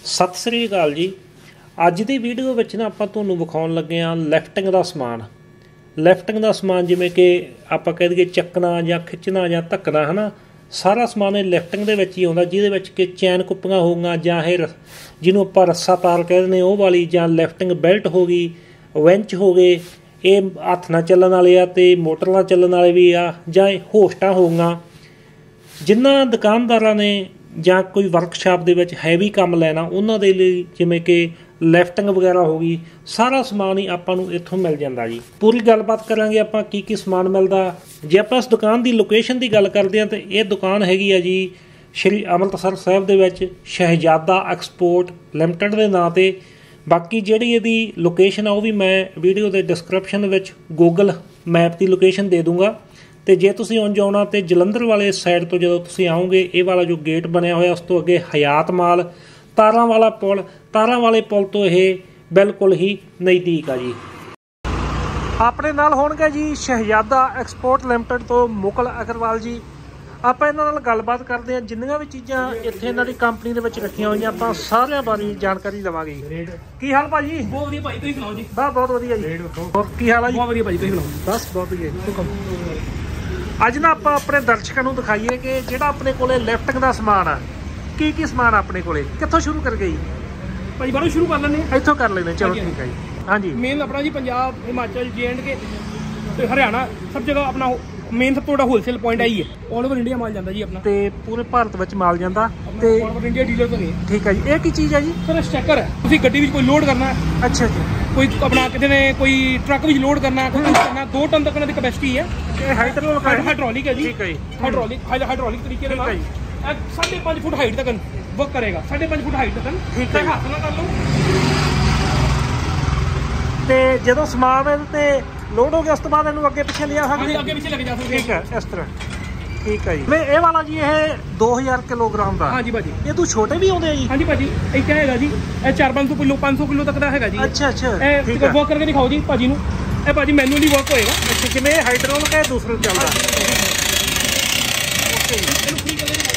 ਸਤਿ ਸ੍ਰੀ ਅਕਾਲ ਜੀ। ਅੱਜ ਦੀ ਵੀਡੀਓ ਵਿੱਚ ਨਾ ਆਪਾਂ ਤੁਹਾਨੂੰ ਵਿਖਾਉਣ ਲੱਗੇ ਹਾਂ ਲਿਫਟਿੰਗ ਦਾ ਸਮਾਨ। ਲਿਫਟਿੰਗ ਦਾ ਸਮਾਨ ਜਿਵੇਂ ਕਿ ਆਪਾਂ ਕਹਿ ਦਈਏ ਚੱਕਣਾ ਜਾਂ ਖਿੱਚਣਾ ਜਾਂ ਧੱਕਣਾ ਹੈ ਨਾ, ਸਾਰਾ ਸਮਾਨ ਇਹ ਲਿਫਟਿੰਗ ਦੇ ਵਿੱਚ ਹੀ ਆਉਂਦਾ, ਜਿਹਦੇ ਵਿੱਚ ਕਿ ਚੈਨ ਕੁੱਪੀਆਂ ਹੋਊਗੀਆਂ ਜਾਂ ਇਹ ਜਿਹਨੂੰ ਆਪਾਂ ਰੱਸਾ ਤਾਰ ਕਹਿ ਦਿੰਦੇ ਉਹ ਵਾਲੀ, ਜਾਂ ਲਿਫਟਿੰਗ ਬੈਲਟ ਹੋ ਗਈ, ਵਿੰਚ ਹੋ ਗਏ, ਇਹ ਹੱਥ ਨਾਲ ਚੱਲਣ ਵਾਲੇ ਆ ਅਤੇ ਮੋਟਰ ਨਾਲ ਚੱਲਣ ਵਾਲੇ ਵੀ ਆ, ਜਾਂ ਇਹ ਹੋਸਟਾਂ ਹੋਊਗੀਆਂ। ਜਿਨ੍ਹਾਂ ਦੁਕਾਨਦਾਰਾਂ ਨੇ ਜਾਂ ਕੋਈ ਵਰਕਸ਼ਾਪ ਦੇ ਵਿੱਚ ਹੈਵੀ ਕੰਮ ਲੈਣਾ ਉਹਨਾਂ ਦੇ ਲਈ, ਜਿਵੇਂ ਕਿ ਲਿਫਟਿੰਗ ਵਗੈਰਾ ਹੋ ਗਈ, ਸਾਰਾ ਸਮਾਨ ਹੀ ਆਪਾਂ ਨੂੰ ਇੱਥੋਂ ਮਿਲ ਜਾਂਦਾ ਜੀ। ਪੂਰੀ ਗੱਲਬਾਤ ਕਰਾਂਗੇ ਆਪਾਂ ਕੀ ਕੀ ਸਮਾਨ ਮਿਲਦਾ। ਜੇ ਆਪਾਂ ਇਸ ਦੁਕਾਨ ਦੀ ਲੋਕੇਸ਼ਨ ਦੀ ਗੱਲ ਕਰਦੇ ਹਾਂ ਤਾਂ ਇਹ ਦੁਕਾਨ ਹੈਗੀ ਆ ਜੀ ਸ਼੍ਰੀ ਅੰਮ੍ਰਿਤਸਰ ਸਾਹਿਬ ਦੇ ਵਿੱਚ ਸ਼ਹਿਜ਼ਾਦਾ ਐਕਸਪੋਰਟ ਲਿਮਟਿਡ ਦੇ ਨਾਂ 'ਤੇ। ਬਾਕੀ ਜਿਹੜੀ ਇਹਦੀ ਲੋਕੇਸ਼ਨ ਆ ਉਹ ਵੀ ਮੈਂ ਵੀਡੀਓ ਦੇ ਡਿਸਕ੍ਰਿਪਸ਼ਨ ਵਿੱਚ ਗੂਗਲ ਮੈਪ ਦੀ ਲੋਕੇਸ਼ਨ ਦੇ ਦੂੰਗਾ। ਤੇ ਜੇ ਤੁਸੀਂ ਉਂਝ ਆਉਣਾ ਤੇ ਜਲੰਧਰ ਵਾਲੇ ਸਾਈਡ ਤੋਂ ਜਦੋਂ ਤੁਸੀਂ ਆਓਗੇ, ਇਹ ਵਾਲਾ ਜੋ ਗੇਟ ਬਣਿਆ ਹੋਇਆ ਉਸ ਤੋਂ ਅੱਗੇ ਹਯਾਤ ਮਾਲ, ਤਾਰਾਂ ਵਾਲਾ ਪੁਲ, ਤਾਰਾਂ ਵਾਲੇ ਪੁਲ ਤੋਂ ਇਹ ਬਿਲਕੁਲ ਹੀ ਨਜ਼ਦੀਕ ਆ ਜੀ। ਆਪਣੇ ਨਾਲ ਹੋਣਗੇ ਜੀ ਸ਼ਹਿਜ਼ਾਦਾ ਐਕਸਪੋਰਟ ਲਿਮਟਿਡ ਤੋਂ ਮੁਕਲ ਅਗਰਵਾਲ ਜੀ। ਆਪਾਂ ਇਹਨਾਂ ਨਾਲ ਗੱਲਬਾਤ ਕਰਦੇ ਹਾਂ, ਜਿੰਨੀਆਂ ਵੀ ਚੀਜ਼ਾਂ ਇੱਥੇ ਇਹਨਾਂ ਦੀ ਕੰਪਨੀ ਦੇ ਵਿੱਚ ਰੱਖੀਆਂ ਹੋਈਆਂ ਆਪਾਂ ਸਾਰਿਆਂ ਬਾਰੇ ਜਾਣਕਾਰੀ ਲਵਾਂਗੇ। ਕੀ ਹਾਲ ਭਾਜੀ? ਬਹੁਤ ਵਧੀਆ ਭਾਈ, ਤੁਸੀਂ ਸੁਣਾਓ ਜੀ? ਬਹੁਤ ਵਧੀਆ ਜੀ। ਹੋਰ ਕੀ ਹਾਲ ਆ ਜੀ? ਬਹੁਤ ਵਧੀਆ ਭਾਈ, ਤੁਸੀਂ ਸੁਣਾਓ? ਬਸ ਬਹੁਤ ਵਧੀਆ ਜੀ। ਅੱਜ ਨਾ ਆਪਾਂ ਆਪਣੇ ਦਰਸ਼ਕਾਂ ਨੂੰ ਦਿਖਾਈਏ ਕਿ ਜਿਹੜਾ ਆਪਣੇ ਕੋਲੇ ਲਿਫਟਿੰਗ ਦਾ ਸਮਾਨ ਆ, ਕੀ ਕੀ ਸਮਾਨ ਆ ਆਪਣੇ ਕੋਲੇ, ਕਿੱਥੋਂ ਸ਼ੁਰੂ ਕਰ ਗਈ ਭਾਈ? ਬਾਹਰੋਂ ਸ਼ੁਰੂ ਕਰ ਲੈਂਦੇ, ਇੱਥੋਂ ਕਰ ਲੈਂਦੇ। ਚਲੋ ਠੀਕ ਹੈ ਜੀ। ਹਾਂਜੀ, ਮੇਨ ਆਪਣਾ ਜੀ ਪੰਜਾਬ, ਹਿਮਾਚਲ, JNK ਤੇ ਹਰਿਆਣਾ ਸਭ ਜਗ੍ਹਾ ਆਪਣਾ ਮੇਨ ਸਭ ਤੋਂ ਵੱਡਾ ਹੋਲਸੇਲ ਪੁਆਇੰਟ ਆਈ ਹੈ। ਆਲ ਓਵਰ ਇੰਡੀਆ ਮਾਲ ਜਾਂਦਾ ਜੀ ਆਪਣਾ, ਤੇ ਪੂਰੇ ਭਾਰਤ ਵਿੱਚ ਮਾਲ ਜਾਂਦਾ। ਤੇ ਆਲ ਓਵਰ ਇੰਡੀਆ ਡੀਲਰ ਤੋਂ ਨਹੀਂ। ਠੀਕ ਹੈ ਜੀ। ਇਹ ਕੀ ਚੀਜ਼ ਹੈ ਜੀ? ਸਰ ਸਟੈਕਰ ਹੈ। ਤੁਸੀਂ ਗੱਡੀ ਵਿੱਚ ਕੋਈ ਲੋਡ ਕਰਨਾ ਹੈ, ਅੱਛਾ ਜੀ, ਕੋਈ ਆਪਣਾ ਕਿਤੇ ਨੇ ਕੋਈ ਟਰੱਕ ਵਿੱਚ ਲੋਡ ਕਰਨਾ, ਕੋਈ ਕੁਝ ਕਰਨਾ, 2 ਟਨ ਤੱਕ ਦੀ ਕੈਪੈਸਿਟੀ ਹੈ। ਇਹ ਹਾਈਡ੍ਰੋਲਿਕ ਹੈ ਜੀ। ਠੀਕ ਹੈ ਜੀ। ਹਾਈਡ੍ਰੋਲਿਕ ਤਰੀਕੇ ਦੇ ਨਾਲ 5.5 ਫੁੱਟ ਹਾਈਟ ਤੱਕ ਵਰਕ ਕਰੇਗਾ। 5.5 ਫੁੱਟ ਹਾਈਟ ਤੱਕ ਠੀਕ ਹੈ। ਹੱਥ ਨਾਲ ਕਰ ਲਓ। ਤੇ ਜਦੋਂ ਸਮਾਨ ਇਹਦੇ ਤੇ ਲੋਡ ਹੋ ਗਿਆ ਉਸ ਤੋਂ ਬਾਅਦ ਇਹਨੂੰ ਅੱਗੇ ਪਿੱਛੇ ਲਿਆ ਸਕਦੇ? ਅੱਗੇ ਪਿੱਛੇ ਲੱਗ ਜਾ ਸਕਦੇ। ਠੀਕ ਹੈ, ਇਸ ਤਰ੍ਹਾਂ। ਠੀਕ ਹੈ ਜੀ। ਮੈਂ ਇਹ ਵਾਲਾ ਜੀ ਇਹ 2000 ਕਿਲੋਗ੍ਰਾਮ ਦਾ। ਹਾਂਜੀ ਭਾਜੀ। ਇਹ ਤੋਂ ਛੋਟੇ ਵੀ ਆਉਂਦੇ ਆ ਜੀ? ਹਾਂਜੀ ਭਾਜੀ, ਇਹ ਕਿਆ ਹੈਗਾ ਜੀ, ਇਹ 400-500 ਕਿਲੋ 500 ਕਿਲੋ ਤੱਕ ਦਾ ਹੈਗਾ ਜੀ। ਅੱਛਾ ਅੱਛਾ, ਇਹ ਠੀਕ ਹੈ। ਵਰਕ ਕਰਕੇ ਦਿਖਾਓ ਜੀ ਭਾਜੀ ਨੂੰ। ਇਹ ਭਾਜੀ ਮੈਨੂਅਲੀ ਵਰਕ ਹੋਏਗਾ। ਅੱਛਾ, ਜਿਵੇਂ ਹਾਈਡ੍ਰੋਲਿਕ ਹੈ ਦੂਸਰਾ ਚੱਲਦਾ। ਓਕੇ ਜੀ, ਇਹਨੂੰ ਫ੍ਰੀ ਕਰ ਦਿਓ।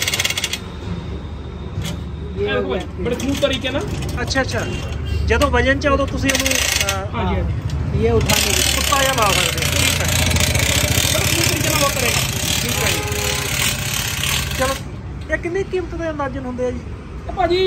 ਇਹ ਦੇਖੋ ਭਾਈ, ਬੜੇ ਸਮੂਥ ਤਰੀਕੇ ਨਾਲ। ਅੱਛਾ ਅੱਛਾ, ਜਦੋਂ ਵਜਨ ਚ ਉਦੋਂ ਤੁਸੀਂ ਉਹਨੂੰ ਹਾਂਜੀ ਹਾਂਜੀ, ਇਹ ਉਠਾਣੇ ਦੀ ਕੁੱਤਾ ਜਾਂ ਲਾ ਸਕਦੇ ਹੋ। ਠੀਕ ਹੈ, ਬੜੇ ਸਮੂਥ ਤਰੀਕੇ ਨਾਲ ਵਰਕ ਕਰੇਗਾ। ਠੀਕ ਹੈ ਜੀ। ਚਲੋ, ਇਹ ਕਿੰਨੀ ਕੀਮਤ ਦੇ ਅੰਦਾਜ਼ਨ ਹੁੰਦੇ ਆ ਜੀ? ਇਹ ਭਾਜੀ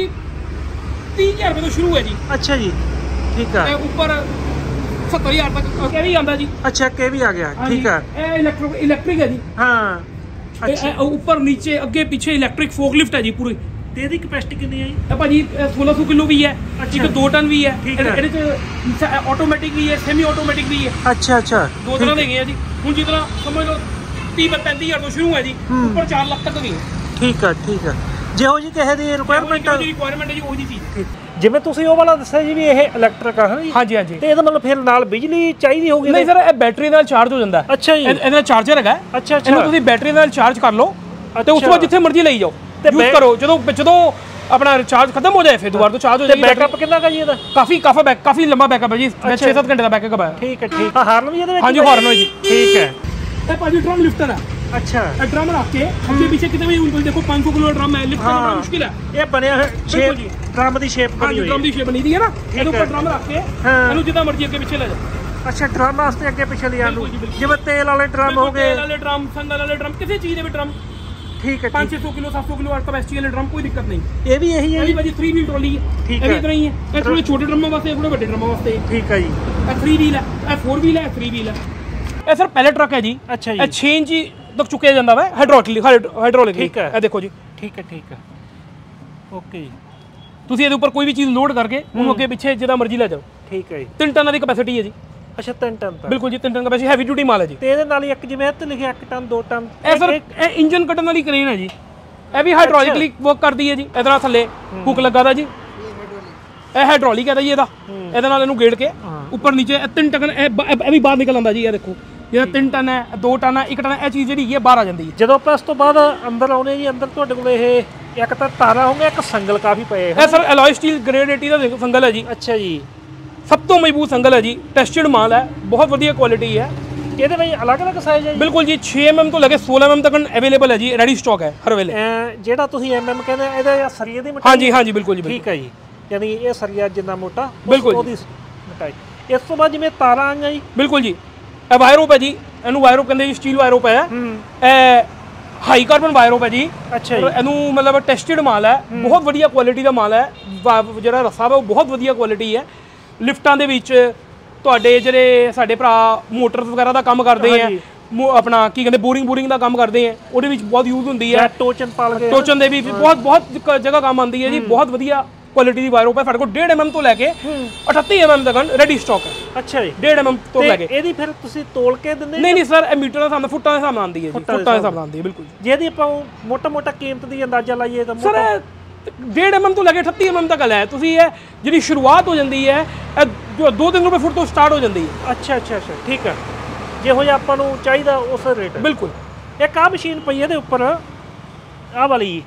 30,000 ਰੁਪਏ ਤੋਂ ਸ਼ੁਰੂ ਹੈ ਜੀ। ਅੱਛਾ ਜੀ, ਠੀਕ ਹੈ। ਇਹ ਉੱਪਰ 70,000 ਤੱਕ ਇਹ ਵੀ ਆਉਂਦਾ ਜੀ। ਅੱਛਾ, ਕੇ ਵੀ ਆ ਗਿਆ। ਠੀਕ ਹੈ। ਇਹ ਇਲੈਕਟ੍ਰਿਕ ਹੈ ਜੀ। ਹਾਂ, ਅੱਛਾ। ਉੱਪਰ ਨੀਚੇ ਅੱਗੇ ਪਿੱਛੇ ਇਲੈਕਟ੍ਰਿਕ ਫੋਕਲਿਫਟ ਹੈ ਜੀ ਪੂਰੀ। ਤੇ ਇਹਦੀ ਕੈਪੈਸਿਟੀ ਕਿੰਨੀ ਹੈ ਜੀ? ਇਹ ਭਾਜੀ 1600 ਕਿਲੋ ਵੀ ਹੈ, ਇੱਕ 2 ਟਨ ਵੀ ਹੈ। ਠੀਕ ਹੈ। ਇਹਦੇ ਚ ਆਟੋਮੈਟਿਕ ਵੀ ਹੈ, ਸੈਮੀ ਆਟੋਮੈਟਿਕ ਵੀ ਹੈ। ਅੱਛਾ ਅੱਛਾ, 2 ਤਰ੍ਹਾਂ ਦੇ ਹੈਗੇ ਆ ਜੀ। ਹੁਣ ਜਿਸ ਤਰ੍ਹਾਂ ਸਮਝ ਲਓ 30-35,000 ਤੋਂ ਸ਼ੁਰੂ ਹੈ ਜੀ, ਉੱਪਰ 4 ਲੱਖ ਤੱਕ ਵੀ ਹੈ। ਠੀਕ ਹੈ ਠੀਕ ਹੈ। ਜਿਹੋ ਜੀ ਕਿਸੇ ਦੀ ਰਿਕੁਆਇਰਮੈਂਟ ਹੈ ਜੀ, ਉਹੀ ਚੀਜ਼। ਜਿਵੇਂ ਤੁਸੀਂ ਉਹ ਵਾਲਾ ਦੱਸਿਆ ਜੀ ਵੀ ਇਹ ਇਲੈਕਟ੍ਰਿਕ ਆ, ਹੈ ਜੀ? ਹਾਂਜੀ ਹਾਂਜੀ। ਤੇ ਇਹਦਾ ਮਤਲਬ ਫਿਰ ਨਾਲ ਬਿਜਲੀ ਚਾਹੀਦੀ ਹੋਊਗੀ? ਨਹੀਂ ਸਰ, ਇਹ ਬੈਟਰੀ ਨਾਲ ਚਾਰਜ ਹੋ ਜਾਂਦਾ। ਅੱਛਾ ਜੀ। ਇਹਦੇ ਨਾਲ ਚਾਰਜਰ ਹੈਗਾ। ਅੱਛਾ ਅੱਛਾ, ਇਹਨੂੰ ਤੁਸੀਂ ਬੈਟਰੀ ਨਾਲ ਚਾਰਜ ਕਰ ਲਓ ਤੇ ਉਸ ਤੋਂ ਬਾਅਦ ਜਿੱਥੇ ਮਰਜ਼ੀ ਲਈ ਜਾਓ, ਯੂਜ਼ ਕਰੋ। ਜਦੋਂ ਆਪਣਾ ਚਾਰਜ ਖਤਮ ਹੋ ਜਾਏ ਫਿਰ ਦੁਬਾਰਾ ਤੋਂ ਚਾਰਜ ਹੋ ਜਾਏਗੀ। ਬੈਕਅਪ ਕਿੰਨਾ ਕਾ ਜੀ ਇਹਦਾ? ਕਾਫੀ ਲੰਬਾ ਬੈਕਅਪ ਹੈ ਜੀ। 6-7 ਘੰਟੇ ਦਾ ਬੈਕਅਪ ਹੈ। ਠੀਕ ਹੈ ਠੀਕ ਹੈ। ਹਾਰਨ ਵੀ ਇਹਦੇ ਵਿੱਚ? ਹਾਂਜੀ, ਹਾਰਨ ਹੈ ਜੀ। ਠੀਕ ਹੈ। ਇਹ ਭਾਜੀ ਡਰਮ ਲਿਫਟਰ ਹੈ। ਅੱਛਾ, ਇਹ ਡਰਮ ਰੱਖ ਕੇ ਅੱਗੇ ਪਿੱਛੇ ਕਿਤੇ ਵੀ ਦੇਖੋ 500 ਕਿਲੋ ਡਰਮ ਹੈ, ਲਿਫਟ ਕਰਨਾ ਮੁਸ਼ਕਿਲ ਹੈ। ਇਹ ਬਣਿਆ ਹੋਇਆ ਸ਼ੇਪ, ਡਰਮ ਦੀ ਸ਼ੇਪ ਬਣੀ ਹੋਈ ਹੈ। ਡਰਮ ਦੀ ਸ਼ੇਪ ਬਣੀ ਦੀ ਹੈ ਨਾ, ਇਹਦੇ ਉੱਪਰ ਡਰਮ ਰੱਖ ਕੇ ਇਹਨੂੰ ਜਿੱਦਾਂ ਮਰਜ਼ੀ ਅੱਗੇ ਪਿੱਛੇ ਲੈ ਜਾਓ। ਅੱਛਾ, ਡਰਮ ਵਾਸਤੇ ਅੱਗੇ ਪਿੱਛੇ ਲਿਆ ਨੂੰ, ਜਿਵੇਂ ਤੇਲ ਵਾਲੇ ਡਰਮ ਹੋ ਗਏ, ਤੇਲ ਵਾਲੇ ਡਰਮ, ਸੰਗਲ ਵਾਲੇ ਡਰਮ, ਕਿਸੇ ਚੀਜ਼ ਦੇ ਵੀ ਡਰਮ। ਠੀਕ ਹੈ। 500 ਕਿਲੋ 700 ਕਿਲੋ ਕੈਪੈਸਿਟੀ ਵਾਲੇ ਡਰਮ, ਕੋਈ ਦਿੱਕਤ ਨਹੀਂ। ਇਹ ਵੀ ਇਹੀ ਹੈ ਜੀ ਭਾਜੀ 3 ਵੀਲ ਟਰਾਲੀ ਹੈ। ਠੀਕ ਇਹ ਹੈ। ਵੀ ਇਤਨਾ ਹੀ ਹੈ। ਇਹ ਥੋੜੇ ਛੋਟੇ ਡਰਮਾਂ ਵਾਸਤੇ, ਥੋੜੇ ਵੱਡੇ ਡਰਮਾਂ ਵਾਸਤੇ। ਠੀਕ ਹੈ ਜੀ। ਇਹ 3 ਵੀਲ ਹੈ, ਇਹ 4 ਵੀਲ ਹੈ, ਇਹ 3 ਵੀਲ ਹੈ। ਇਹ ਸਰ ਪਹਿਲੇ ਟਰੱਕ ਹੈ ਜੀ। ਅੱਛਾ ਜੀ। ਇਹ 6 ਇੰਚ ਤੱਕ ਚੁੱਕਿਆ ਜਾਂਦਾ ਵਾ ਹਾਈਡ੍ਰੋਲਿਕ। ਠੀਕ ਹੈ। ਇਹ ਦੇਖੋ ਜੀ। ਠੀਕ ਹੈ ਠੀਕ ਹੈ, ਓਕੇ ਜੀ। ਤੁਸੀਂ ਇਹਦੇ ਉੱਪਰ ਕੋਈ ਵੀ ਚੀਜ਼ ਲੋਡ ਕਰਕੇ ਉਹਨੂੰ ਅੱਗੇ ਪਿੱਛੇ ਜਿੱਦਾਂ ਮਰਜ਼ੀ ਲੈ ਜਾਓ। ਠੀਕ ਹੈ ਜੀ। 3 ਟਨ ਦੀ ਕੈਪੈਸਿਟੀ ਹੈ ਜੀ। ਅੱਛਾ, 3 ਟਨ ਤੱਕ? ਬਿਲਕੁਲ ਜੀ, 3 ਟਨ ਕੈਪੈਸਿਟੀ, ਹੈਵੀ ਡਿਊਟੀ ਮਾਲ ਹੈ ਜੀ। ਤੇ ਇਹਦੇ ਨਾਲ ਹੀ ਇੱਕ ਜਿਵੇਂ ਇੱਥੇ ਲਿਖਿਆ 1 ਟਨ 2 ਟਨ, ਇਹ ਸਰ ਇਹ ਇੰਜਨ ਕੱਟਣ ਵਾਲੀ ਕ੍ਰੇਨ ਹੈ ਜੀ। ਇਹ ਵੀ ਹਾਈਡ੍ਰੋਲਿਕਲੀ ਵਰਕ ਕਰਦੀ ਹੈ ਜੀ। ਇਹਦੇ ਨਾਲ ਥੱਲੇ ਹੁੱਕ ਲੱਗਾ ਦਾ ਜੀ। ਇਹ ਹਾਈਡ੍ਰੋਲਿਕ ਹੈ ਜੀ। ਇਹਦੇ ਨਾਲ ਇਹਨੂੰ ਗੇੜ ਕੇ ਉੱਪਰ ਨੀਚੇ 3 ਟਨ ਇਹ ਵੀ ਬਾਹਰ ਨਿਕਲ ਆਉਂਦਾ ਜੀ। ਇਹ ਦੇਖੋ, ਜਿਹੜਾ 3 ਟਨ ਹੈ, 2 ਟਨ ਹੈ, 1 ਟਨ, ਇਹ ਚੀਜ਼ ਜਿਹੜੀ ਹੈ ਬਾਹਰ ਆ ਜਾਂਦੀ ਹੈ। ਜਦੋਂ ਆਪਾਂ ਇਸ ਤੋਂ ਬਾਅਦ ਅੰਦਰ ਆਉਨੇ ਜੀ, ਅੰਦਰ ਤੁਹਾਡੇ ਕੋਲ ਇਹ ਇੱਕ ਤਾਂ ਤਾਰਾਂ ਹੋਣਗੀਆਂ, ਇੱਕ ਸੰਗਲ ਕਾਫੀ ਪਏ। ਇਹ ਸਰ ਐਲੋਏ ਸਟੀਲ ਗ੍ਰੇਡ 80 ਦਾ ਸੰਗਲ ਹੈ ਜੀ। ਅੱਛਾ ਜੀ। ਸਭ ਤੋਂ ਮਜ਼ਬੂਤ ਸੰਗਲ ਹੈ ਜੀ। ਟੈਸਟਡ ਮਾਲ ਹੈ, ਬਹੁਤ ਵਧੀਆ ਕੁਆਲਿਟੀ ਹੈ। ਇਹਦੇ ਵਿੱਚ ਅਲੱਗ-ਅਲੱਗ ਸਾਈਜ਼ ਹੈ ਜੀ? ਬਿਲਕੁਲ ਜੀ, 6 mm ਤੋਂ ਲੈ ਕੇ 16 mm ਤੱਕ ਅਵੇਲੇਬਲ ਹੈ ਜੀ। ਰੈਡੀ ਸਟਾਕ ਹੈ ਹਰ ਵੇਲੇ। ਜਿਹੜਾ ਤੁਸੀਂ MM ਕਹਿੰਦੇ ਇਹਦਾ ਸਰੀਏ ਦੀ ਮਟੀਰੀਅਲ? ਹਾਂਜੀ ਹਾਂਜੀ, ਬਿਲਕੁਲ ਜੀ। ਠੀਕ ਹੈ ਜੀ। ਯਾਨੀ ਇਹ ਸਰੀਆ ਜਿੰਨਾ ਮੋਟਾ ਬਿਲਕੁਲ ਉਹਦੀ ਮੋਟਾਈ। ਇਸ ਤੋਂ ਬਾਅਦ ਜਿਵੇਂ ਤਾਰਾਂ ਆਈਆਂ ਜੀ। ਬਿਲਕੁਲ ਜੀ, ਇਹ ਵਾਇਰ ਰੋਪ ਹੈ ਜੀ, ਇਹਨੂੰ ਵਾਇਰ ਰੋਪ ਕਹਿੰਦੇ ਜੀ, ਸਟੀਲ ਵਾਇਰ ਰੋਪ ਹੈ। ਇਹ ਹਾਈ ਕਾਰਬਨ ਵਾਇਰ ਰੋਪ ਹੈ ਜੀ। ਅੱਛਾ ਜੀ। ਇਹਨੂੰ ਮਤਲਬ ਟੈਸਟਡ ਮਾਲ ਹੈ, ਬਹੁਤ ਵਧੀਆ ਕੁਆਲਿਟੀ ਦਾ ਮਾਲ ਹੈ। ਜਿਹੜਾ ਰੱਸਾ ਹੈ ਉਹ ਬਹੁਤ ਵਧੀਆ ਕੁਆਲਿਟੀ ਹੈ। ਲਿਫਟਾਂ ਦੇ ਵਿੱਚ ਤੁਹਾਡੇ ਜਿਹੜੇ ਸਾਡੇ ਭਰਾ ਮੋਟਰ ਵਗੈਰਾ ਦਾ ਕੰਮ ਕਰਦੇ ਆ, ਆਪਣਾ ਕੀ ਕਹਿੰਦੇ ਬੋਰਿੰਗ ਦਾ ਕੰਮ ਕਰਦੇ ਆ, ਉਹਦੇ ਵਿੱਚ ਬਹੁਤ ਯੂਜ਼ ਹੁੰਦੀ ਹੈ। ਟੋਚਨ ਪਾਲ ਕੇ, ਟੋਚਨ ਦੇ ਵੀ ਬਹੁਤ ਜਗ੍ਹਾ ਕੰਮ ਆਉਂਦੀ ਹੈ ਜੀ। ਬਹੁਤ ਵਧੀਆ ਕੁਆਲਿਟੀ ਦੀ ਵਾਇਰ ਰੋਪ ਹੈ। ਸਾਡੇ ਕੋਲ 1.5 mm ਤੋਂ ਲੈ ਕੇ 38 mm ਤੱਕ ਰੈਡੀ ਸਟਾਕ ਹੈ। ਅੱਛਾ ਜੀ। 1.5 mm ਤੋਂ ਲੈ ਕੇ। ਇਹਦੀ ਫਿਰ ਤੁਸੀਂ ਤੋਲ ਕੇ ਦਿੰਦੇ? ਨਹੀਂ ਸਰ, ਇਹ ਮੀਟਰ ਦੇ ਹਿਸਾਬ ਨਾਲ, ਫੁੱਟਾਂ ਦੇ ਹਿਸਾਬ ਨਾਲ ਆਉਂਦੀ ਹੈ ਜੀ, ਫੁੱਟਾਂ ਦੇ ਹਿਸਾਬ ਨਾਲ ਆਉਂਦੀ ਹੈ ਬਿਲਕੁਲ। ਜੇ ਇਹਦੀ ਆਪਾਂ ਮੋਟਾ ਕੀਮਤ ਦੀ ਅੰਦਾਜ਼ਾ ਲਾਈਏ ਤਾਂ ਸਰ 1.5 mm ਤੋਂ ਲੈ ਕੇ 38 mm ਤੱਕ ਹੈ। ਤੁਸੀਂ ਇਹ ਜਿਹੜੀ ਸ਼ੁਰੂਆਤ ਹੋ ਜਾਂਦੀ ਹੈ ਇਹ 2-3 ਰੁਪਏ ਫੁੱਟ ਤੋਂ ਸਟਾਰਟ ਹੋ ਜਾਂਦੀ ਹੈ। ਅੱਛਾ, ਠੀਕ ਹੈ। ਜਿਹੋ ਜਿਹਾ ਆਪਾਂ ਨੂੰ ਚਾਹੀਦਾ ਉਸ ਰੇਟ। ਬਿਲਕੁਲ। ਇੱਕ ਆਹ ਮਸ਼ੀਨ ਪਈ ਇਹਦੇ ਉੱਪਰ, ਆਹ ਵਾਲੀ,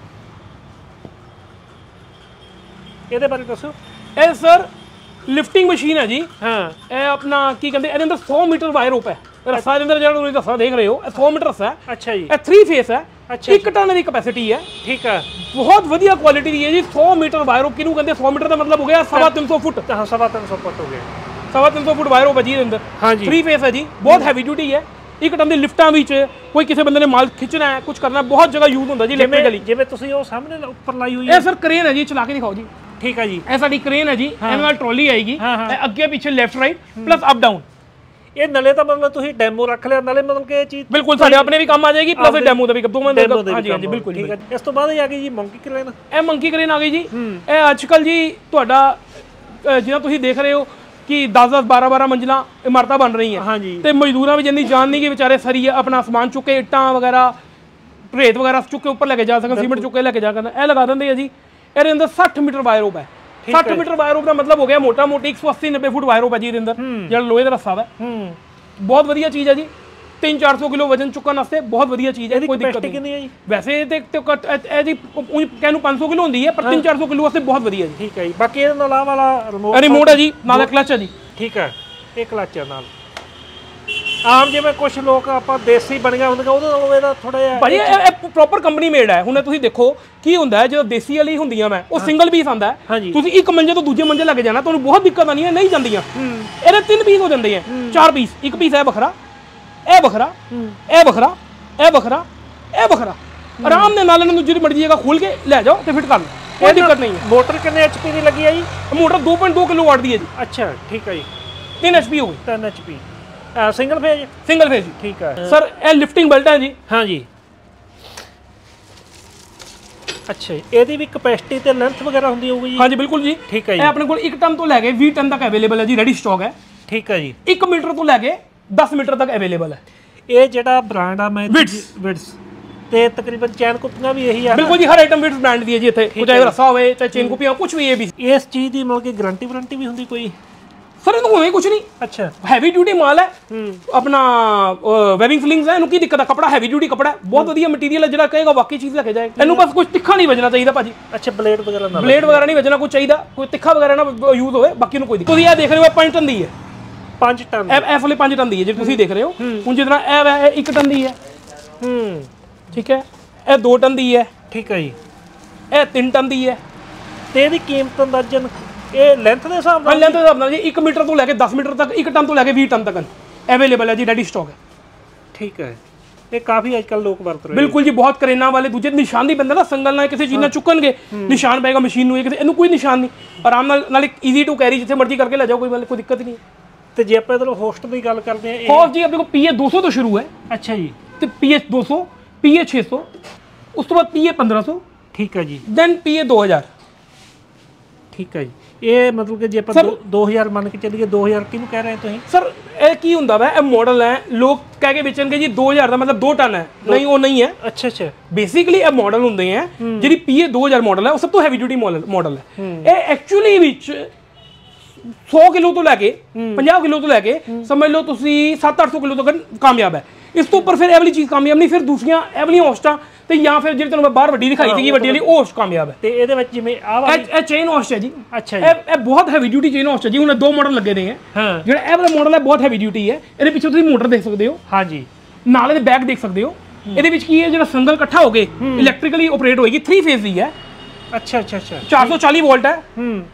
ਇਹਦੇ ਬਾਰੇ ਦੱਸੋ। ਇਹ ਸਰ ਲਿਫਟਿੰਗ ਮਸ਼ੀਨ ਹੈ ਜੀ। ਹਾਂ। ਇਹ ਆਪਣਾ ਕੀ ਕਹਿੰਦੇ, ਇਹਦੇ ਅੰਦਰ 100 ਮੀਟਰ ਵਾਇਰ ਰੋਪ ਹੈ। ਰੱਸਾ ਦੇ ਅੰਦਰ ਜਿਹੜਾ ਤੁਸੀਂ ਰੱਸਾ ਦੇਖ ਰਹੇ ਹੋ, ਇਹ 100 ਮੀਟਰ ਰੱਸਾ ਹੈ। ਅੱਛਾ ਜੀ। ਇਹ 3 ਫੇਸ ਹੈ। 1 ਟਨ ਦੀ ਕੈਪੈਸਿਟੀ ਹੈ। ਠੀਕ ਹੈ। ਬਹੁਤ ਵਧੀਆ ਕੁਆਲਿਟੀ ਦੀ ਹੈ ਜੀ। 100 ਮੀਟਰ ਵਾਇਰ ਰੋਪ ਕਿਹਨੂੰ ਕਹਿੰਦੇ? 100 ਮੀਟਰ ਦਾ ਮਤਲਬ ਹੋ ਗਿਆ 350 ਫੁੱਟ। ਹਾਂ, 350 ਫੁੱਟ ਹੋ ਗਿਆ। 350 ਫੁੱਟ ਵਾਇਰ ਰੋਪ ਹੈ ਜੀ ਇਹਦੇ ਅੰਦਰ। ਹਾਂਜੀ। 3 ਫੇਸ ਹੈ ਜੀ, ਬਹੁਤ ਹੈਵੀ ਡਿਊਟੀ ਹੈ। 1 ਟਨ ਦੀ ਲਿਫਟਾਂ ਵਿੱਚ ਕੋਈ ਕਿਸੇ ਬੰਦੇ ਨੇ ਮਾਲ ਖਿੱਚਣਾ ਹੈ, ਕੁਝ ਕਰਨਾ, ਬਹੁਤ ਜਗ੍ਹਾ ਯੂਜ਼ ਹੁੰਦਾ ਜੀ ਇਲੈਕਟ੍ਰੀਕਲੀ। ਜਿਵੇਂ ਤੁਸੀਂ ਉਹ ਸਾਹਮਣੇ ਉੱਪਰ ਲਾਈ ਹੋਈ ਹੈ, ਇਹ ਸਰ ਕ੍ਰੇਨ ਹੈ ਜੀ, ਚਲਾ ਕੇ ਦਿਖਾਓ ਜੀ। ਠੀਕ ਹੈ ਜੀ। ਇਹ ਸਾਡੀ ਕ੍ਰੇਨ ਹੈ ਜੀ, ਇਹਦੇ ਨਾਲ ਟਰਾਲੀ ਆਏਗੀ, ਇਹ ਅੱਗੇ ਪਿੱਛੇ left right plus up down. ਇਹ ਨਲੇ ਤਾਂ ਮਤਲਬ ਤੁਸੀਂ ਡੈਮੋ ਰੱਖ ਲਿਆ, ਨਾਲੇ ਮਤਲਬ ਕਿ ਇਹ ਚੀਜ਼ ਬਿਲਕੁਲ ਸਾਡੇ ਆਪਣੇ ਵੀ ਕੰਮ ਆ ਜਾਏਗੀ, ਪਲੱਸ ਡੈਮੋ ਦਾ ਵੀ ਦੋਵਾਂ ਦਾ। ਹਾਂਜੀ ਬਿਲਕੁਲ। ਠੀਕ ਹੈ। ਇਸ ਤੋਂ ਬਾਅਦ ਆ ਗਈ ਜੀ ਮੰਕੀ ਕ੍ਰੇਨ। ਇਹ ਮੰਕੀ ਕ੍ਰੇਨ ਆ ਗਈ ਜੀ। ਇਹ ਅੱਜ ਕੱਲ ਜੀ ਤੁਹਾਡਾ ਜਿਵੇਂ ਤੁਸੀਂ ਦੇਖ ਰਹੇ ਹੋ ਕਿ 10-10 12-12 ਮੰਜ਼ਿਲਾਂ ਇਮਾਰਤਾਂ ਬਣ ਰਹੀਆਂ, ਤੇ ਮਜ਼ਦੂਰਾਂ ਵੀ ਜਿੰਨੀ ਜਾਨ ਨਹੀਂ ਕਿ ਵਿਚਾਰੇ ਸਰੀ ਆਪਣਾ ਸਮਾਨ ਚੁੱਕ ਕੇ, ਇੱਟਾਂ ਵਗੈਰਾ, ਰੇਤ ਵਗੈਰਾ ਚੁੱਕ ਕੇ ਉੱਪਰ ਲੈ ਕੇ ਜਾ ਸਕਣ, ਸੀਮੈਂਟ ਚੁੱਕ ਕੇ ਲੈ ਕੇ ਜਾ ਸਕਣ, ਇਹ ਲਗਾ ਦਿੰਦੇ ਆ ਜੀ। ਇਹਦੇ ਅੰਦਰ 60 ਮੀਟਰ ਵਾਇਰ ਰੋਪ ਹੈ। 60 ਮੀਟਰ ਵਾਇਰ ਰੋਪ ਦਾ ਮਤਲਬ ਹੋ ਗਿਆ ਮੋਟੀ 180-90 ਫੁੱਟ ਵਾਇਰ ਰੋਪ ਹੈ ਜੀ ਇਹਦੇ ਅੰਦਰ, ਜਿਹੜਾ ਲੋਹੇ ਦਾ ਰੱਸਾ ਹੈ। ਬਹੁਤ ਵਧੀਆ ਚੀਜ਼ ਹੈ ਜੀ। 300-400 ਕਿਲੋ ਵਜਨ ਚੁੱਕਣ ਵਾਸਤੇ ਬਹੁਤ ਵਧੀਆ ਚੀਜ਼ ਹੈ। ਕੋਈ ਦਿੱਕਤ ਨਹੀਂ ਹੈ ਜੀ। ਵੈਸੇ ਤੇ ਇਹ ਜੀ ਕਹਿ ਨੂੰ 500 ਕਿਲੋ ਹੁੰਦੀ ਹੈ, ਪਰ 300-400 ਕਿਲੋ ਵਾਸਤੇ ਬਹੁਤ ਵਧੀਆ ਜੀ। ਠੀਕ ਹੈ ਜੀ। ਬਾਕੀ ਇਹਦੇ ਨਾਲ ਆਹ ਵਾਲਾ ਰਿਮੋਟ ਹੈ ਜੀ, ਨਾਲ ਕਲਚ ਹੈ ਜੀ। ਠੀਕ ਹੈ। ਇਹ ਕਲਚ ਹੈ ਨਾਲ। ਆਮ ਜਿਵੇਂ ਕੁਝ ਲੋਕ ਆਪਾਂ ਦੇਸੀ ਬਣੀਆਂ ਹੁੰਦੀਆਂ, ਉਹਦੇ ਨਾਲ ਇਹਦਾ ਥੋੜਾ ਜਿਹਾ ਭਾਜੀ ਇਹ ਪ੍ਰੋਪਰ ਕੰਪਨੀ ਮੇਡ ਹੈ। ਹੁਣ ਤੁਸੀਂ ਦੇਖੋ ਕੀ ਹੁੰਦਾ ਹੈ, ਜਦੋਂ ਦੇਸੀ ਵਾਲੀ ਹੁੰਦੀਆਂ ਮੈਂ ਉਹ ਸਿੰਗਲ ਪੀਸ ਆਉਂਦਾ ਹੈ। ਤੁਸੀਂ ਇੱਕ ਮੰਜੇ ਤੋਂ ਦੂਜੇ ਮੰਜੇ ਲੱਗ ਜਾਣਾ, ਤੁਹਾਨੂੰ ਬਹੁਤ ਦਿੱਕਤ ਆਣੀ ਹੈ, ਨਹੀਂ ਜਾਂਦੀਆਂ। ਇਹਦੇ 3 ਪੀਸ ਹੋ ਜਾਂਦੇ ਆ, 4 ਪੀਸ। ਇੱਕ ਪੀਸ ਹੈ ਵੱਖਰਾ, ਇਹ ਵੱਖਰਾ, ਇਹ ਵੱਖਰਾ, ਇਹ ਵੱਖਰਾ, ਇਹ ਵੱਖਰਾ। ਆਰਾਮ ਦੇ ਨਾਲ ਇਹਨੂੰ ਜਿਹੜੀ ਮਰਜ਼ੀ ਜਗ੍ਹਾ ਖੋਲ ਕੇ ਲੈ ਜਾਓ ਤੇ ਫਿੱਟ ਕਰ ਲਓ, ਕੋਈ ਦਿੱਕਤ ਨਹੀਂ ਹੈ। ਮੋਟਰ ਕਿੰਨੇ HP ਦੀ ਲੱਗੀ ਹੈ ਜੀ? ਮੋਟਰ 2.2 ਕਿਲੋਵਾਟ ਦੀ ਹੈ ਜੀ। ਅੱਛਾ, ਠੀਕ ਹੈ ਜੀ। 3 HP ਹੋ ਗਈ। 3 HP single phase? Single phase ਜੀ। ਠੀਕ ਹੈ ਸਰ। ਇਹ ਲਿਫਟਿੰਗ ਬੈਲਟ ਹੈ ਜੀ। ਹਾਂਜੀ। ਅੱਛਾ ਜੀ। ਇਹਦੀ ਵੀ ਕਪੈਸਿਟੀ ਤੇ ਲੈਂਥ ਵਗੈਰਾ ਹੁੰਦੀ ਹੋਊਗੀ ਜੀ? ਹਾਂਜੀ ਬਿਲਕੁਲ ਜੀ। ਠੀਕ ਹੈ ਜੀ। ਇਹ ਆਪਣੇ ਕੋਲ 1 ਟਨ ਤੋਂ ਲੈ ਕੇ 20 ਟਨ ਤੱਕ ਅਵੇਲੇਬਲ ਹੈ ਜੀ, ਰੈਡੀ ਸਟਾਕ ਹੈ। ਠੀਕ ਹੈ ਜੀ। 1 ਮੀਟਰ ਤੋਂ ਲੈ ਕੇ 10 ਮੀਟਰ ਤੱਕ ਅਵੇਲੇਬਲ ਹੈ। ਇਹ ਜਿਹੜਾ ਬ੍ਰਾਂਡ ਆ ਮੈਂ ਵਿਡਸ ਤੇ ਤਕਰੀਬਨ ਚੈਨ ਕੁੱਪੀਆਂ ਵੀ ਇਹੀ ਆ? ਬਿਲਕੁਲ ਜੀ, ਹਰ ਆਈਟਮ ਵਿਡਸ ਬ੍ਰਾਂਡ ਦੀ ਹੈ ਜੀ ਇੱਥੇ, ਚਾਹੇ ਰੱਸਾ ਹੋਵੇ ਚਾਹੇ ਚੇਨ ਕੁੱਪੀਆਂ, ਕੁਝ ਵੀ ਇਹ ਵੀ। ਇਸ ਚੀਜ਼ ਦੀ ਮਤਲਬ ਕਿ ਗਾਰੰਟੀ ਵੀ ਹੁੰਦੀ ਕੋਈ? ਸਰ ਇਹਨੂੰ ਹੋਵੇ ਕੁਝ ਨਹੀਂ। ਅੱਛਾ। ਹੈਵੀ ਡਿਊਟੀ ਮਾਲ ਹੈ ਆਪਣਾ, ਵੈਬਿੰਗ ਫਿਲਿੰਗਸ ਹੈ। ਇਹਨੂੰ ਕੀ ਦਿੱਕਤ ਹੈ? ਕਪੜਾ ਹੈਵੀ ਡਿਊਟੀ ਕਪੜਾ, ਬਹੁਤ ਵਧੀਆ ਮਟੀਰੀਅਲ ਹੈ, ਜਿਹੜਾ ਕਹੇਗਾ ਵਾਕਈ ਚੀਜ਼ ਲੈ ਕੇ ਜਾਏ। ਇਹਨੂੰ ਬਸ ਕੁਝ ਤਿੱਖਾ ਨਹੀਂ ਵੱਜਣਾ ਚਾਹੀਦਾ ਭਾਜੀ। ਅੱਛਾ। ਬਲੇਡ ਵਗੈਰਾ ਨਹੀਂ ਵੱਜਣਾ ਕੋਈ ਚਾਹੀਦਾ, ਕੋਈ ਤਿੱਖਾ ਵਗੈਰਾ ਨਾ ਯੂਜ਼ ਹੋਵੇ, ਬਾਕੀ ਨੂੰ ਕੋਈ ਦਿੱਕਤ। ਤੁਸੀਂ ਇਹ ਦੇਖ ਰਹੇ ਹੋ 5 ਟਨ ਦੀ ਹੈ। 5 ਟਨ? ਇਹ ਵਾਲੇ 5 ਟਨ ਦੀ ਹੈ ਜਿਹੜੀ ਤੁਸੀਂ ਦੇਖ ਰਹੇ ਹੋ। ਹੁਣ ਜਿਸ ਤਰ੍ਹਾਂ ਇਹ 1 ਟਨ ਦੀ ਹੈ। ਠੀਕ ਹੈ। ਇਹ 2 ਟਨ ਦੀ ਹੈ। ਠੀਕ ਹੈ ਜੀ। ਇਹ 3 ਟਨ ਦੀ ਹੈ। ਤੇ ਇਹਦੀ ਕੀਮਤ ਅੰਦਾਜ਼ਨ ਇਹ ਲੈਂਥ ਦੇ ਹਿਸਾਬ ਨਾਲ? ਲੈਂਥ ਦੇ ਹਿਸਾਬ ਨਾਲ ਜੀ। 1 ਮੀਟਰ ਤੋਂ ਲੈ ਕੇ 10 ਮੀਟਰ ਤੱਕ, 1 ਟਨ ਤੋਂ ਲੈ ਕੇ 20 ਟਨ ਤੱਕ ਅਵੇਲੇਬਲ ਹੈ ਜੀ, ਰੈਡੀ ਸਟਾਕ ਹੈ। ਠੀਕ ਹੈ। ਇਹ ਕਾਫੀ ਅੱਜਕੱਲ ਲੋਕ ਵਰਤ ਰਹੇ। ਬਿਲਕੁਲ ਜੀ। ਬਹੁਤ ਕਰੇਨਾਂ ਵਾਲੇ ਦੂਜੇ ਨਿਸ਼ਾਨ ਨਹੀਂ ਪੈਂਦਾ ਨਾ, ਸੰਗਲ ਨਾਲ ਕਿਸੇ ਚੀਜ਼ ਨਾਲ ਚੁੱਕਣਗੇ, ਨਿਸ਼ਾਨ ਪਏਗਾ ਮਸ਼ੀਨ ਨੂੰ। ਇਹਨੂੰ ਕੋਈ ਨਿਸ਼ਾਨ ਨਹੀਂ, ਆਰਾਮ ਨਾਲ ਈਜ਼ੀ ਟੂ ਕੈਰੀ, ਜਿੱਥੇ ਮਰਜ਼ੀ ਕਰਕੇ ਲੈ ਜਾਓ, ਕੋਈ ਦਿੱਕਤ ਨਹੀਂ। ਤੇ ਜੇ ਆਪਾਂ ਇਧਰੋਂ ਹੋਸਟ ਦੀ ਗੱਲ ਕਰਦੇ ਹਾਂ, ਹੋਸਟ ਜੀ ਆਪਣੇ ਕੋਲ PA 200 ਤੋਂ ਸ਼ੁਰੂ ਹੈ। ਅੱਛਾ ਜੀ। ਤੇ PH 200, PA 600, ਉਸ ਤੋਂ ਬਾਅਦ PA 1500। ਠੀਕ ਹੈ ਜੀ। Then PA 2000। ਠੀਕ ਹੈ ਜੀ। ਇਹ ਮਤਲਬ ਕਿ ਜੇ ਆਪਾਂ 2000 ਮੰਨ ਕੇ ਚੱਲੀਏ, 2000 ਕਿਹਨੂੰ ਕਹਿ ਰਹੇ ਤੁਸੀਂ? ਸਰ ਇਹ ਕੀ ਹੁੰਦਾ ਵਾ, ਇਹ ਮਾਡਲ ਹੈ, ਲੋਕ ਕਹਿ ਕੇ ਵੇਚਣਗੇ ਜੀ 2000 ਦਾ ਮਤਲਬ 2 ਟਨ ਹੈ। ਨਹੀਂ, ਉਹ ਨਹੀਂ ਹੈ। ਅੱਛਾ। ਬੇਸਿਕਲੀ ਇਹ ਮਾਡਲ ਹੁੰਦੇ ਆ, ਜਿਹੜੀ PA 2000 ਮਾਡਲ ਹੈ ਉਹ ਸਭ ਤੋਂ ਹੈਵੀ ਡਿਊਟੀ ਮਾਡਲ ਹੈ। ਇਹ ਐਕਚੁਅਲੀ ਵਿੱਚ 100 ਕਿਲੋ ਤੋਂ ਲੈ ਕੇ 50 ਕਿਲੋ ਤੋਂ ਲੈ ਕੇ ਸਮਝ ਲਓ ਤੁਸੀਂ 700-800 ਕਿਲੋ ਤੱਕ ਕਾਮਯਾਬ ਹੈ। ਇਸ ਤੋਂ ਉੱਪਰ ਫਿਰ ਇਹ ਵਾਲੀ ਚੀਜ਼ ਕਾਮਯਾਬ ਨਹੀਂ। ਫਿਰ ਦੂਸਰੀਆਂ ਇਹ ਵਾਲੀਆਂ ਹੋਸਟਾਂ ਤੇ ਜਾਂ ਫਿਰ ਜਿਹੜੀ ਤੁਹਾਨੂੰ ਮੈਂ ਬਾਹਰ ਵੱਡੀ ਦਿਖਾਈ ਸੀਗੀ, ਵੱਡੀ ਵਾਲੀ, ਉਹ ਹੋਸਟ ਕਾਮਯਾਬ ਹੈ। ਤੇ ਇਹਦੇ ਵਿੱਚ ਜਿਵੇਂ ਇਹ ਚੇਨ ਹੋਸਟ ਹੈ ਜੀ। ਅੱਛਾ ਜੀ। ਇਹ ਬਹੁਤ ਹੈਵੀ ਡਿਊਟੀ ਚੇਨ ਹੋਸਟ ਹੈ ਜੀ। ਹੁਣ 2 ਮਾਡਲ ਲੱਗੇ ਨੇ ਹੈ। ਜਿਹੜਾ ਇਹ ਵਾਲਾ ਮਾਡਲ ਹੈ ਬਹੁਤ ਹੈਵੀ ਡਿਊਟੀ ਹੈ। ਇਹਦੇ ਪਿੱਛੇ ਤੁਸੀਂ ਮੋਟਰ ਦੇਖ ਸਕਦੇ ਹੋ। ਹਾਂਜੀ। ਨਾਲ ਇਹਦੇ ਬੈਕ ਦੇਖ ਸਕਦੇ ਹੋ। ਇਹਦੇ ਵਿੱਚ ਕੀ ਹੈ, ਜਿਹੜਾ ਸੰਗਲ ਇਕੱਠਾ ਹੋ ਕੇ ਇਲੈਕਟ੍ਰੀਕਲੀ ਆਪਰੇਟ ਹੋਏਗੀ, 3 ਫੇਜ਼ ਦੀ ਹੈ। ਅੱਛਾ। 440 ਵੋਲਟ ਹੈ।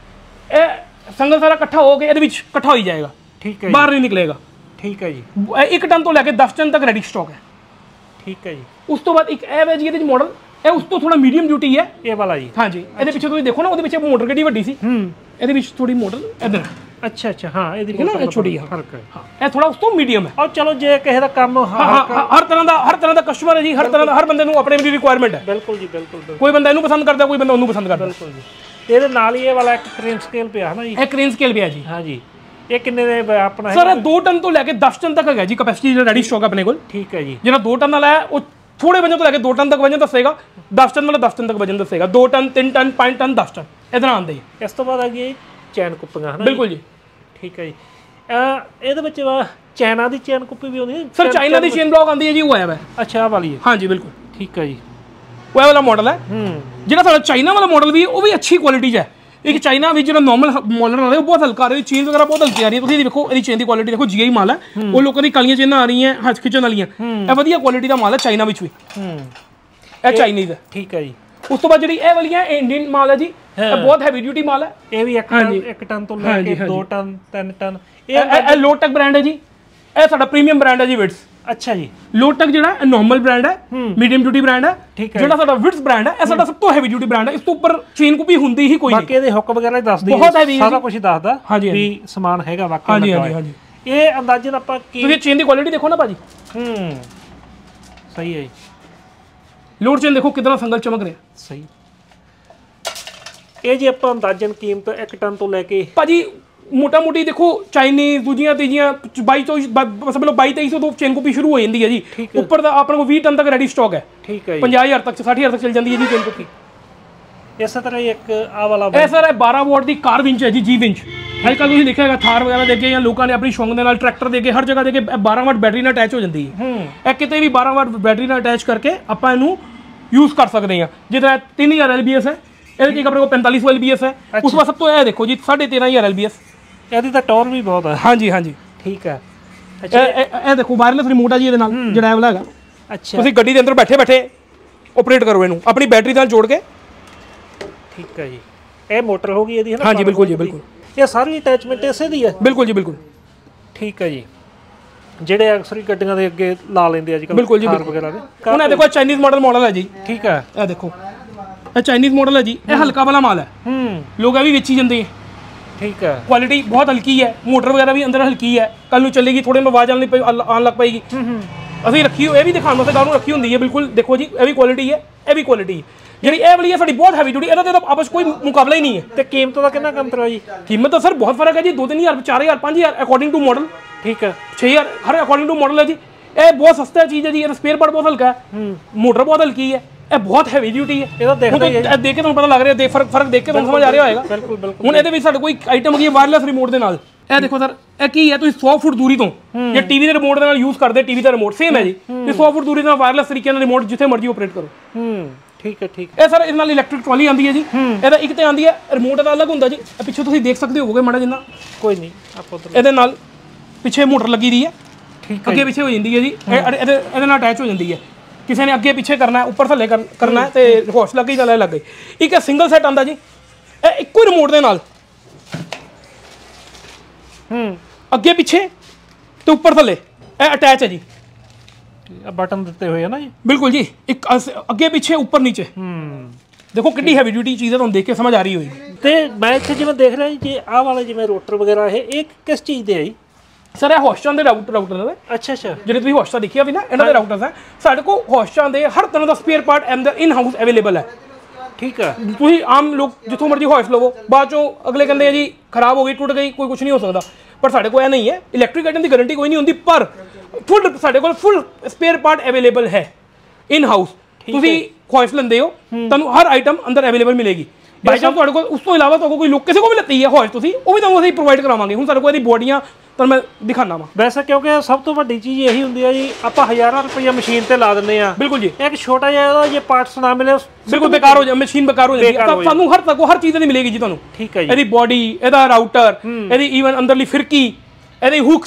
ਇਹ ਸੰਗਲ ਸਾਰਾ ਇਕੱਠਾ ਹੋ ਕੇ ਇਹਦੇ ਵਿੱਚ ਇਕੱਠਾ ਹੋਈ ਜਾਏਗਾ, ਠੀਕ ਹੈ, ਬਾਹਰ ਨਹੀਂ ਨਿਕਲੇਗਾ। ਠੀਕ ਹੈ ਜੀ। 1 ਟਨ ਤੋਂ ਲੈ ਕੇ 10 ਟਨ ਤੱਕ ਰੈਡੀ ਸਟਾਕ ਹੈ। ਠੀਕ ਹੈ ਜੀ। ਉਸ ਤੋਂ ਬਾਅਦ ਇੱਕ ਇਹ ਹੈ ਜੀ ਇਹਦੇ ਵਿੱਚ ਮਾਡਲ, ਇਹ ਉਸ ਤੋਂ ਥੋੜਾ ਮੀਡੀਅਮ ਡਿਊਟੀ ਹੈ ਇਹ ਵਾਲਾ ਜੀ। ਹਾਂਜੀ, ਇਹਦੇ ਪਿੱਛੇ ਤੁਸੀਂ ਦੇਖੋ ਨਾ, ਉਹਦੇ ਪਿੱਛੇ ਮੋਟਰ ਕਿੱਡੀ ਵੱਡੀ ਸੀ, ਇਹਦੇ ਵਿੱਚ ਥੋੜੀ ਮਾਡਲ ਇਧਰ। ਅੱਛਾ ਅੱਛਾ, ਹਾਂ ਇਹਦੀ ਛੋਟੀ ਫਰਕ ਹੈ। ਇਹ ਥੋੜਾ ਉਸ ਤੋਂ ਮੀਡੀਅਮ ਹੈ। ਔਰ ਚਲੋ ਜੇ ਕਿਸੇ ਦਾ ਕੰਮ ਹਰ ਤਰ੍ਹਾਂ ਦਾ ਕਸਟਮਰ ਹੈ ਜੀ, ਹਰ ਤਰ੍ਹਾਂ ਦਾ, ਹਰ ਬੰਦੇ ਨੂੰ ਆਪਣੇ ਦੀ ਰਿਕੁਆਇਰਮੈਂਟ ਹੈ। ਬਿਲਕੁਲ ਜੀ, ਬਿਲਕੁਲ। ਕੋਈ ਬੰਦਾ ਇਹਨੂੰ ਪਸੰਦ ਕਰਦਾ, ਕੋਈ ਬੰਦਾ ਉਹਨੂੰ ਪਸੰਦ ਕਰਦਾ। ਬਿਲਕੁਲ ਜੀ। ਇਹਦੇ ਨਾਲ ਹੀ ਇਹ ਵਾਲਾ ਇੱਕ ਕ੍ਰੇਨ ਸਕੇਲ ਪਿਆ ਹੈ ਨਾ ਜੀ। ਇਹ ਕ੍ਰੇਨ ਸਕੇਲ ਪਿਆ ਜੀ। ਹਾਂ ਜੀ। ਇਹ ਕਿੰਨੇ ਦੇ ਆਪਣਾ ਸਰ 2 ਟਨ ਤੋਂ ਲੈ ਕੇ 10 ਟਨ ਤੱਕ ਹੈਗਾ ਜੀ ਕੈਪੈਸਿਟੀ, ਜਿਹੜਾ ਰੈਡੀ ਸਟਾਕ ਆਪਣੇ ਕੋਲ। ਠੀਕ ਹੈ ਜੀ। ਜਿਹੜਾ 2 ਟਨ ਵਾਲਾ ਹੈ ਉਹ ਥੋੜੇ ਵਜਨ ਤੋਂ ਲੈ ਕੇ 2 ਟਨ ਤੱਕ ਵਜਨ ਦੱਸੇਗਾ, 10 ਟਨ ਵਾਲਾ 10 ਟਨ ਤੱਕ ਵਜਨ ਦੱਸੇਗਾ, 2 ਟਨ 3 ਟਨ 5 ਟਨ 10 ਟਨ ਇਧਰ ਆਉਂਦੇ। ਇਸ ਤੋਂ ਬਾਅਦ ਆ ਗਈ ਚੈਨ ਕੁੱਪੀਆਂ ਹੈ ਨਾ। ਬਿਲਕੁਲ ਜੀ। ਠੀਕ ਹੈ ਜੀ। ਇਹਦੇ ਵਿੱਚ ਚਾਈਨਾ ਦੀ ਚੈਨ ਕੁੱਪੀ ਵੀ ਹੁੰਦੀ ਹੈ ਸਰ, ਚਾਈਨਾ ਦੀ ਚੇਨ ਬਲੌਕ ਆਉਂਦੀ ਹੈ ਜੀ, ਉਹ ਆਇਆ ਹੈ। ਅੱਛਾ, ਆਹ ਵਾਲੀ ਹੈ। ਹਾਂਜੀ ਬਿਲਕੁਲ। ਠੀਕ ਹੈ ਜੀ। ਉਹ ਵਾਲਾ ਮਾਡਲ ਹੈ। ਜਿਹੜਾ ਸਾਡਾ ਚਾਈਨਾ ਵਾਲਾ ਮਾਡਲ ਵੀ ਉਹ ਵੀ ਅੱਛੀ ਕੁਆਲਿਟੀ 'ਚ ਹੈ। ਇੱਕ ਚਾਈਨਾ ਵਿੱਚ ਜਿਹੜਾ ਨਾਰਮਲ ਮਾਡਲ ਆ ਰਿਹਾ ਉਹ ਬਹੁਤ ਹਲਕਾ ਆ ਰਿਹਾ, ਚੇਨ ਵਗੈਰਾ ਬਹੁਤ ਹਲਕੀ ਆ ਰਹੀ ਹੈ। ਤੁਸੀਂ ਦੇਖੋ ਇਹਦੀ ਚੇਨ ਦੀ ਕੁਆਲਿਟੀ ਦੇਖੋ, GI ਮਾਲ ਹੈ। ਉਹ ਲੋਕਾਂ ਦੀ ਕਾਲੀਆਂ ਚੇਨਾਂ ਆ ਰਹੀਆਂ ਹੱਥ ਖਿੱਚਣ ਵਾਲੀਆਂ, ਇਹ ਵਧੀਆ ਕੁਆਲਿਟੀ ਦਾ ਮਾਲ ਹੈ ਚਾਈਨਾ ਵਿੱਚ ਵੀ। ਇਹ ਚਾਈਨੀਜ਼ ਹੈ। ਠੀਕ ਹੈ ਜੀ। ਉਸ ਤੋਂ ਬਾਅਦ ਜਿਹੜੀ ਇਹ ਵਾਲੀ ਹੈ ਇੰਡੀਅਨ ਮਾਲ ਹੈ ਜੀ, ਇਹ ਬਹੁਤ ਹੈਵੀ ਡਿਊਟੀ ਮਾਲ ਹੈ। ਇਹ ਵੀ 1 ਟਨ ਤੋਂ ਲੈ ਕੇ 2 ਟਨ 3 ਟਨ। ਇਹ ਲੋਟਕ ਬ੍ਰਾਂਡ ਹੈ ਜੀ, ਇਹ ਸਾਡਾ ਪ੍ਰੀਮੀਅਮ ਬ੍ਰਾਂਡ ਹੈ ਜੀ, ਵਿਟਸ। ਅੱਛਾ ਜੀ। ਲੋਟਕ ਜਿਹੜਾ ਨਾਰਮਲ ਬ੍ਰਾਂਡ ਹੈ, ਮੀਡੀਅਮ ਡਿਊਟੀ ਬ੍ਰਾਂਡ ਹੈ। ਜਿਹੜਾ ਸਾਡਾ ਵਿਟਸ ਬ੍ਰਾਂਡ ਹੈ, ਇਹ ਸਾਡਾ ਸਭ ਤੋਂ ਹੈਵੀ ਡਿਊਟੀ ਬ੍ਰਾਂਡ ਹੈ। ਇਸ ਤੋਂ ਉੱਪਰ ਚੇਨ ਕੁਪੀ ਹੁੰਦੀ ਹੀ ਕੋਈ ਨਹੀਂ। ਬਾਕੀ ਇਹਦੇ ਹੁੱਕ ਵਗੈਰਾ ਦੱਸਦੀ ਬਹੁਤ ਹੈਵੀ, ਸਾਰਾ ਕੁਝ ਦੱਸਦਾ ਵੀ ਸਮਾਨ ਹੈਗਾ ਵਾਕਈ। ਹਾਂਜੀ ਹਾਂਜੀ ਹਾਂਜੀ। ਇਹ ਅੰਦਾਜ਼ਨ ਆਪਾਂ ਕੀ, ਤੁਸੀਂ ਚੇਨ ਦੀ ਕੁਆਲਿਟੀ ਦੇਖੋ ਨਾ ਭਾਜੀ। ਸਹੀ ਹੈ ਜੀ। ਲੋਡ ਚੇਨ ਦੇਖੋ ਕਿੰਨਾ ਸੰਗਲ ਚਮਕ ਰਿਹਾ। ਸਹੀ। ਇਹ ਜੀ ਆਪਾਂ ਅੰਦਾਜ਼ਨ ਕੀਮਤ 1 ਟਨ ਤੋਂ ਲੈ ਕੇ ਭਾਜੀ ਮੋਟਾ ਮੋਟੀ ਦੇਖੋ, ਚਾਈਨੀਜ਼ ਦੂਜੀਆਂ ਤੀਜੀਆਂ 22-2300 ਤੋਂ ਚੇਨ ਕੁਪੀ ਸ਼ੁਰੂ ਹੋ ਜਾਂਦੀ ਹੈ ਜੀ। ਉੱਪਰ ਦਾ ਆਪਣੇ ਕੋਲ 20 ਟਨ ਤੱਕ ਰੈਡੀ ਸਟਾਕ ਹੈ। ਠੀਕ ਹੈ। 50000 ਤੱਕ 60000 ਤੱਕ ਚੱਲ ਜਾਂਦੀ ਹੈ ਜੀ ਚੇਨ ਕੁਪੀ। ਇਸੇ ਤਰ੍ਹਾਂ ਹੀ ਇੱਕ ਆ ਵਾਲਾ ਇਹ ਸਰ 12 ਵਾਟ ਦੀ ਕਾਰ ਵਿੰਚ ਹੈ ਜੀ, ਜੀ ਵਿੰਚ। ਅੱਜ ਕੱਲ੍ਹ ਤੁਸੀਂ ਦੇਖਿਆ ਹੈਗਾ ਥਾਰ ਵਗੈਰਾ ਦੇ ਕੇ ਜਾਂ ਲੋਕਾਂ ਨੇ ਆਪਣੀ ਸ਼ੌਂਕ ਦੇ ਨਾਲ ਟਰੈਕਟਰ ਦੇ ਕੇ ਹਰ ਜਗ੍ਹਾ ਦੇ ਕੇ 12 ਵਾਟ ਬੈਟਰੀ ਨਾਲ ਅਟੈਚ ਹੋ ਜਾਂਦੀ ਹੈ। ਇਹ ਕਿਤੇ ਵੀ 12 ਵਾਟ ਬੈਟਰੀ ਨਾਲ ਅਟੈਚ ਕਰਕੇ ਆਪਾਂ ਇਹਨੂੰ ਯੂਜ਼ ਕਰ ਸਕਦੇ ਹਾਂ। ਜਿੱਦਾਂ 3000 LBS ਹੈ, ਇਹਦੇ 'ਚ ਆਪਣੇ ਕੋਲ 4500 LBS ਹੈ। ਉਸ ਤੋਂ ਬਾਅਦ ਸਭ ਤੋਂ ਇਹ ਦੇਖੋ ਜੀ 13500 LBS। ਇਹਦੀ ਤਾਂ ਟੌਰ ਵੀ ਬਹੁਤ ਹੈ। ਹਾਂਜੀ ਹਾਂਜੀ। ਠੀਕ ਹੈ। ਅੱਛਾ, ਇਹ ਦੇਖੋ ਵਾਇਰਲੈਸ ਰਿਮੋਟ ਹੈ ਜੀ ਇਹਦੇ ਨਾਲ, ਜਿਹੜਾ ਇਹ ਵਾਲਾ ਹੈਗਾ। ਅੱਛਾ, ਤੁਸੀਂ ਗੱਡੀ ਦੇ ਅੰਦਰ ਬੈਠੇ ਬੈਠੇ ਆਪਰੇਟ ਕਰੋ ਇਹਨੂੰ ਆਪਣੀ ਬੈਟਰੀ ਨਾਲ ਜੋੜ ਕੇ। ਠੀਕ ਹੈ ਜੀ। ਇਹ ਮੋਟਰ ਹੋ ਗਈ ਇਹਦੀ ਹੈ ਨਾ। ਹਾਂਜੀ ਬਿਲਕੁਲ ਜੀ, ਬਿਲਕੁਲ। ਇਹ ਸਾਰੀ ਅਟੈਚਮੈਂਟ ਇਸੇ ਦੀ ਹੈ। ਬਿਲਕੁਲ ਜੀ, ਬਿਲਕੁਲ। ਠੀਕ ਹੈ ਜੀ। ਜਿਹੜੇ ਅਕਸਰ ਗੱਡੀਆਂ ਦੇ ਅੱਗੇ ਲਾ ਲੈਂਦੇ ਅੱਜ ਕੱਲ੍ਹ। ਬਿਲਕੁਲ ਜੀ, ਵਗੈਰਾ ਦੇ। ਹੁਣ ਇਹ ਦੇਖੋ ਚਾਈਨੀਜ਼ ਮਾਡਲ ਹੈ ਜੀ। ਠੀਕ ਹੈ। ਇਹ ਦੇਖੋ ਇਹ ਚਾਈਨੀਜ਼ ਮਾਡਲ ਹੈ ਜੀ, ਇਹ ਹਲਕਾ ਵਾਲਾ ਮਾਲ ਹੈ। ਲੋਕ ਇਹ ਵੀ ਵੇਚੀ ਜਾਂਦੇ ਹੈ। ਠੀਕ ਹੈ। ਕੁਆਲਿਟੀ ਬਹੁਤ ਹਲਕੀ ਹੈ, ਮੋਟਰ ਵਗੈਰਾ ਵੀ ਅੰਦਰ ਹਲਕੀ ਹੈ। ਕੱਲ ਨੂੰ ਚੱਲੇਗੀ, ਥੋੜੇ में आवाज ਆਉਣ ਲੱਗ ਪਏਗੀ। ਅਸੀਂ ਰੱਖੀ ਇਹ ਵੀ ਦਿਖਾਉਣ ਵਾਸਤੇ ਗਾਉਂ ਰੱਖੀ ਹੁੰਦੀ ਹੈ। ਬਿਲਕੁਲ ਦੇਖੋ ਜੀ, ਇਹ ਵੀ ਕੁਆਲਿਟੀ ਹੈ, ਇਹ ਵੀ ਕੁਆਲਿਟੀ ਹੈ। ਜਿਹੜੀ ਇਹ ਵਾਲੀ ਹੈ ਸਾਡੀ ਬਹੁਤ ਹੈਵੀ ਡਿਊਟੀ, ਇਹਦਾ ਤਾਂ ਆਪਸ ਕੋਈ ਮੁਕਾਬਲਾ ਹੀ ਨਹੀਂ ਹੈ। ਤੇ ਕੀਮਤ ਦਾ ਕਿੰਨਾ ਅੰਤਰ ਹੈ ਜੀ? ਕੀਮਤ ਤਾਂ ਸਰ ਬਹੁਤ ਫਰਕ ਹੈ ਜੀ, 2-3000 4000 5000 ਅਕੋਰਡਿੰਗ ਟੂ ਮਾਡਲ। ਠੀਕ ਹੈ। 6000 ਹਰ ਅਕੋਰਡਿੰਗ ਟੂ ਮਾਡਲ ਹੈ ਜੀ। ਇਹ ਬਹੁਤ ਸਸਤਾ ਚੀਜ਼ ਹੈ ਜੀ, ਇਹਦਾ ਸਪੇਅਰ ਪਾਰਟ ਬਹੁਤ ਹਲਕਾ ਹੈ, ਮੋਟਰ ਬਹੁਤ ਹਲਕੀ ਹੈ, ਇਹ ਬਹੁਤ ਹੈਵੀ ਡਿਊਟੀ ਹੈ। ਇਹਦਾ ਦੇਖ ਕੇ ਤੁਹਾਨੂੰ ਪਤਾ ਲੱਗ ਰਿਹਾ, ਫਰਕ ਦੇਖ ਕੇ ਤੁਹਾਨੂੰ ਸਮਝ ਆ ਰਿਹਾ ਹੋਏਗਾ। ਬਿਲਕੁਲ ਬਿਲਕੁਲ। ਹੁਣ ਇਹਦੇ ਵਿੱਚ ਸਾਡੇ ਕੋਈ ਆਈਟਮ ਹੈਗੀ ਵਾਇਰਲੈਸ ਰਿਮੋਟ ਦੇ ਨਾਲ। ਇਹ ਦੇਖੋ ਸਰ, ਇਹ ਕੀ ਹੈ, ਤੁਸੀਂ 100 ਫੁੱਟ ਦੂਰੀ ਤੋਂ ਜਾਂ ਟੀਵੀ ਦੇ ਰਿਮੋਟ ਦੇ ਨਾਲ ਯੂਜ਼ ਕਰਦੇ, ਟੀਵੀ ਦਾ ਰਿਮੋਟ ਸੇਮ ਹੈ ਜੀ। ਤੁਸੀਂ 100 ਫੁੱਟ ਦੂਰੀ ਨਾਲ ਵਾਇਰਲੈਸ ਤਰੀਕੇ ਨਾਲ ਰਿਮੋਟ ਜਿੱਥੇ ਮਰਜ਼ੀ ਆਪਰੇਟ ਕਰੋ। ਠੀਕ ਹੈ। ਠੀਕ। ਇਹ ਸਰ ਇਹਦੇ ਨਾਲ ਇਲੈਕਟ੍ਰਿਕ ਟਰਾਲੀ ਆਉਂਦੀ ਹੈ ਜੀ। ਇਹਦਾ ਇੱਕ ਤੇ ਆਉਂਦੀ ਹੈ, ਰਿਮੋਟ ਦਾ ਅਲੱਗ ਹੁੰਦਾ ਜੀ। ਇਹ ਪਿੱਛੇ ਤੁਸੀਂ ਦੇਖ ਸਕਦੇ ਹੋਵੋਗੇ ਮਾੜਾ ਜਿੰਨਾ। ਕੋਈ ਨਹੀਂ, ਆਪਾਂ ਇਹਦੇ ਨਾਲ ਪਿੱਛੇ ਮੋਟਰ ਲੱਗੀ ਦੀ ਹੈ, ਅੱਗੇ ਪਿੱਛੇ ਹੋ ਜਾਂਦੀ ਹੈ ਜੀ। ਇਹਦੇ ਨਾਲ ਅਟੈਚ ਹੋ ਜਾਂਦੀ ਹੈ। ਕਿਸੇ ਨੇ ਅੱਗੇ ਪਿੱਛੇ ਕਰਨਾ, ਉੱਪਰ ਥੱਲੇ ਕਰਨਾ ਹੈ, ਤੇ ਹੌਸ ਲੱਗ ਗਈ ਜਾਂ ਲੱਗ ਗਈ। ਇੱਕ ਇਹ ਸਿੰਗਲ ਸੈੱਟ ਆਉਂਦਾ ਜੀ, ਇਹ ਇੱਕੋ ਹੀ ਰਿਮੋਟ ਦੇ ਨਾਲ ਅੱਗੇ ਪਿੱਛੇ ਤੇ ਉੱਪਰ ਥੱਲੇ ਇਹ ਅਟੈਚ ਹੈ ਜੀ। ਬਟਨ ਦਿੱਤੇ ਹੋਏ ਹੈ ਨਾ ਜੀ। ਬਿਲਕੁਲ ਜੀ, ਇੱਕ ਅੱਗੇ ਪਿੱਛੇ ਉੱਪਰ ਨੀਚੇ। ਦੇਖੋ ਕਿੰਨੀ ਹੈਵੀ ਡਿਊਟੀ ਚੀਜ਼ ਹੈ, ਤੁਹਾਨੂੰ ਦੇਖ ਕੇ ਸਮਝ ਆ ਰਹੀ ਹੋਏਗੀ। ਤੇ ਮੈਂ ਇੱਥੇ ਜਿਵੇਂ ਦੇਖ ਰਿਹਾ ਜੀ, ਆਹ ਵਾਲਾ ਜਿਵੇਂ ਰੋਟਰ ਵਗੈਰਾ ਇਹ ਕਿਸ ਚੀਜ਼ ਦੇ ਹੈ ਜੀ? ਸਰ ਇਹ ਹੌਸਟਾਂ ਦੇ ਰਾਊਟਰ ਨੇ। ਅੱਛਾ ਅੱਛਾ। ਜਿਹੜੇ ਤੁਸੀਂ ਹੌਸਟਾਂ ਦੇਖਿਆ ਵੀ ਨਾ, ਇਹਨਾਂ ਦੇ ਰਾਊਟਰਸ ਹੈ। ਸਾਡੇ ਕੋਲ ਹੌਸਟਾਂ ਦੇ ਹਰ ਤਰ੍ਹਾਂ ਦਾ ਸਪੇਅਰ ਪਾਰਟ ਅੰਦਰ ਇਨ ਹਾਊਸ ਅਵੇਲੇਬਲ ਹੈ। ਠੀਕ ਹੈ। ਤੁਸੀਂ ਆਮ ਲੋਕ ਜਿੱਥੋਂ ਮਰਜ਼ੀ ਹੌਸਟ ਲਵੋ, ਬਾਅਦ ਚੋਂ ਅਗਲੇ ਕਹਿੰਦੇ ਆ ਜੀ ਖਰਾਬ ਹੋ ਗਈ, ਟੁੱਟ ਗਈ, ਕੋਈ ਕੁਝ ਨਹੀਂ ਹੋ ਸਕਦਾ। ਪਰ ਸਾਡੇ ਕੋਲ ਇਹ ਨਹੀਂ ਹੈ। ਇਲੈਕਟ੍ਰਿਕ ਆਈਟਮ ਦੀ ਗਾਰੰਟੀ ਕੋਈ ਨਹੀਂ ਹੁੰਦੀ, ਪਰ ਸਾਡੇ ਕੋਲ ਫੁੱਲ ਸਪੇਅਰ ਪਾਰਟ ਅਵੇਲੇਬਲ ਹੈ ਇਨ ਹਾਊਸ। ਤੁਸੀਂ ਹੌਸਟ ਲੈਂਦੇ ਹੋ, ਤੁਹਾਨੂੰ ਹਰ ਆਈਟਮ ਅੰਦਰ ਅਵੇਲੇਬਲ ਮਿਲੇਗੀ। ਬਾਈ ਚਾਂਸ ਤੁਹਾਡੇ ਕੋਲ ਉਸ ਤੋਂ ਇਲਾਵਾ ਤੁਹਾਡੇ ਕੋਈ ਲੋਕ ਕਿਸੇ ਕੋਲ ਵੀ ਲੱਤੀ ਹੈ ਹੌਸਟ, ਤੁਸੀਂ ਉਹ ਵੀ ਤੁਹਾਨੂੰ ਅਸੀਂ ਪ੍ਰੋਵਾਈਡ ਕਰਾਵਾਂਗੇ। ਹੁਣ ਸਾਡੇ ਕੋਲ ਇਹਦੀ ਬੋਡੀਆਂ ਤੁਹਾਨੂੰ ਮੈਂ ਦਿਖਾਣਾ ਵਾ। ਵੈਸੇ ਕਿਉਂਕਿ ਸਭ ਤੋਂ ਵੱਡੀ ਚੀਜ਼ ਇਹੀ ਹੁੰਦੀ ਹੈ ਜੀ, ਆਪਾਂ ਹਜ਼ਾਰਾਂ ਰੁਪਈਆ ਮਸ਼ੀਨ ਤੇ ਲਾ ਦਿੰਦੇ ਆ। ਬਿਲਕੁਲ ਜੀ। ਇੱਕ ਛੋਟਾ ਜਿਹਾ ਇਹਦਾ ਜੇ ਪਾਰਟਸ ਨਾ ਮਿਲੇ, ਬਿਲਕੁਲ ਬੇਕਾਰ ਹੋ ਜਾ, ਮਸ਼ੀਨ ਬੇਕਾਰ ਹੋ ਜਾਂਦੀ ਹੈ। ਸਾਨੂੰ ਹਰ ਚੀਜ਼ ਦੀ ਮਿਲੇਗੀ ਜੀ ਤੁਹਾਨੂੰ। ਠੀਕ ਹੈ ਜੀ। ਇਹਦੀ ਬੋਡੀ, ਇਹਦਾ ਰਾਊਟਰ, ਇਹਦੀ ਈਵਨ ਅੰਦਰਲੀ ਫਿਰਕੀ, ਇਹਦੀ ਹੁਕਸ,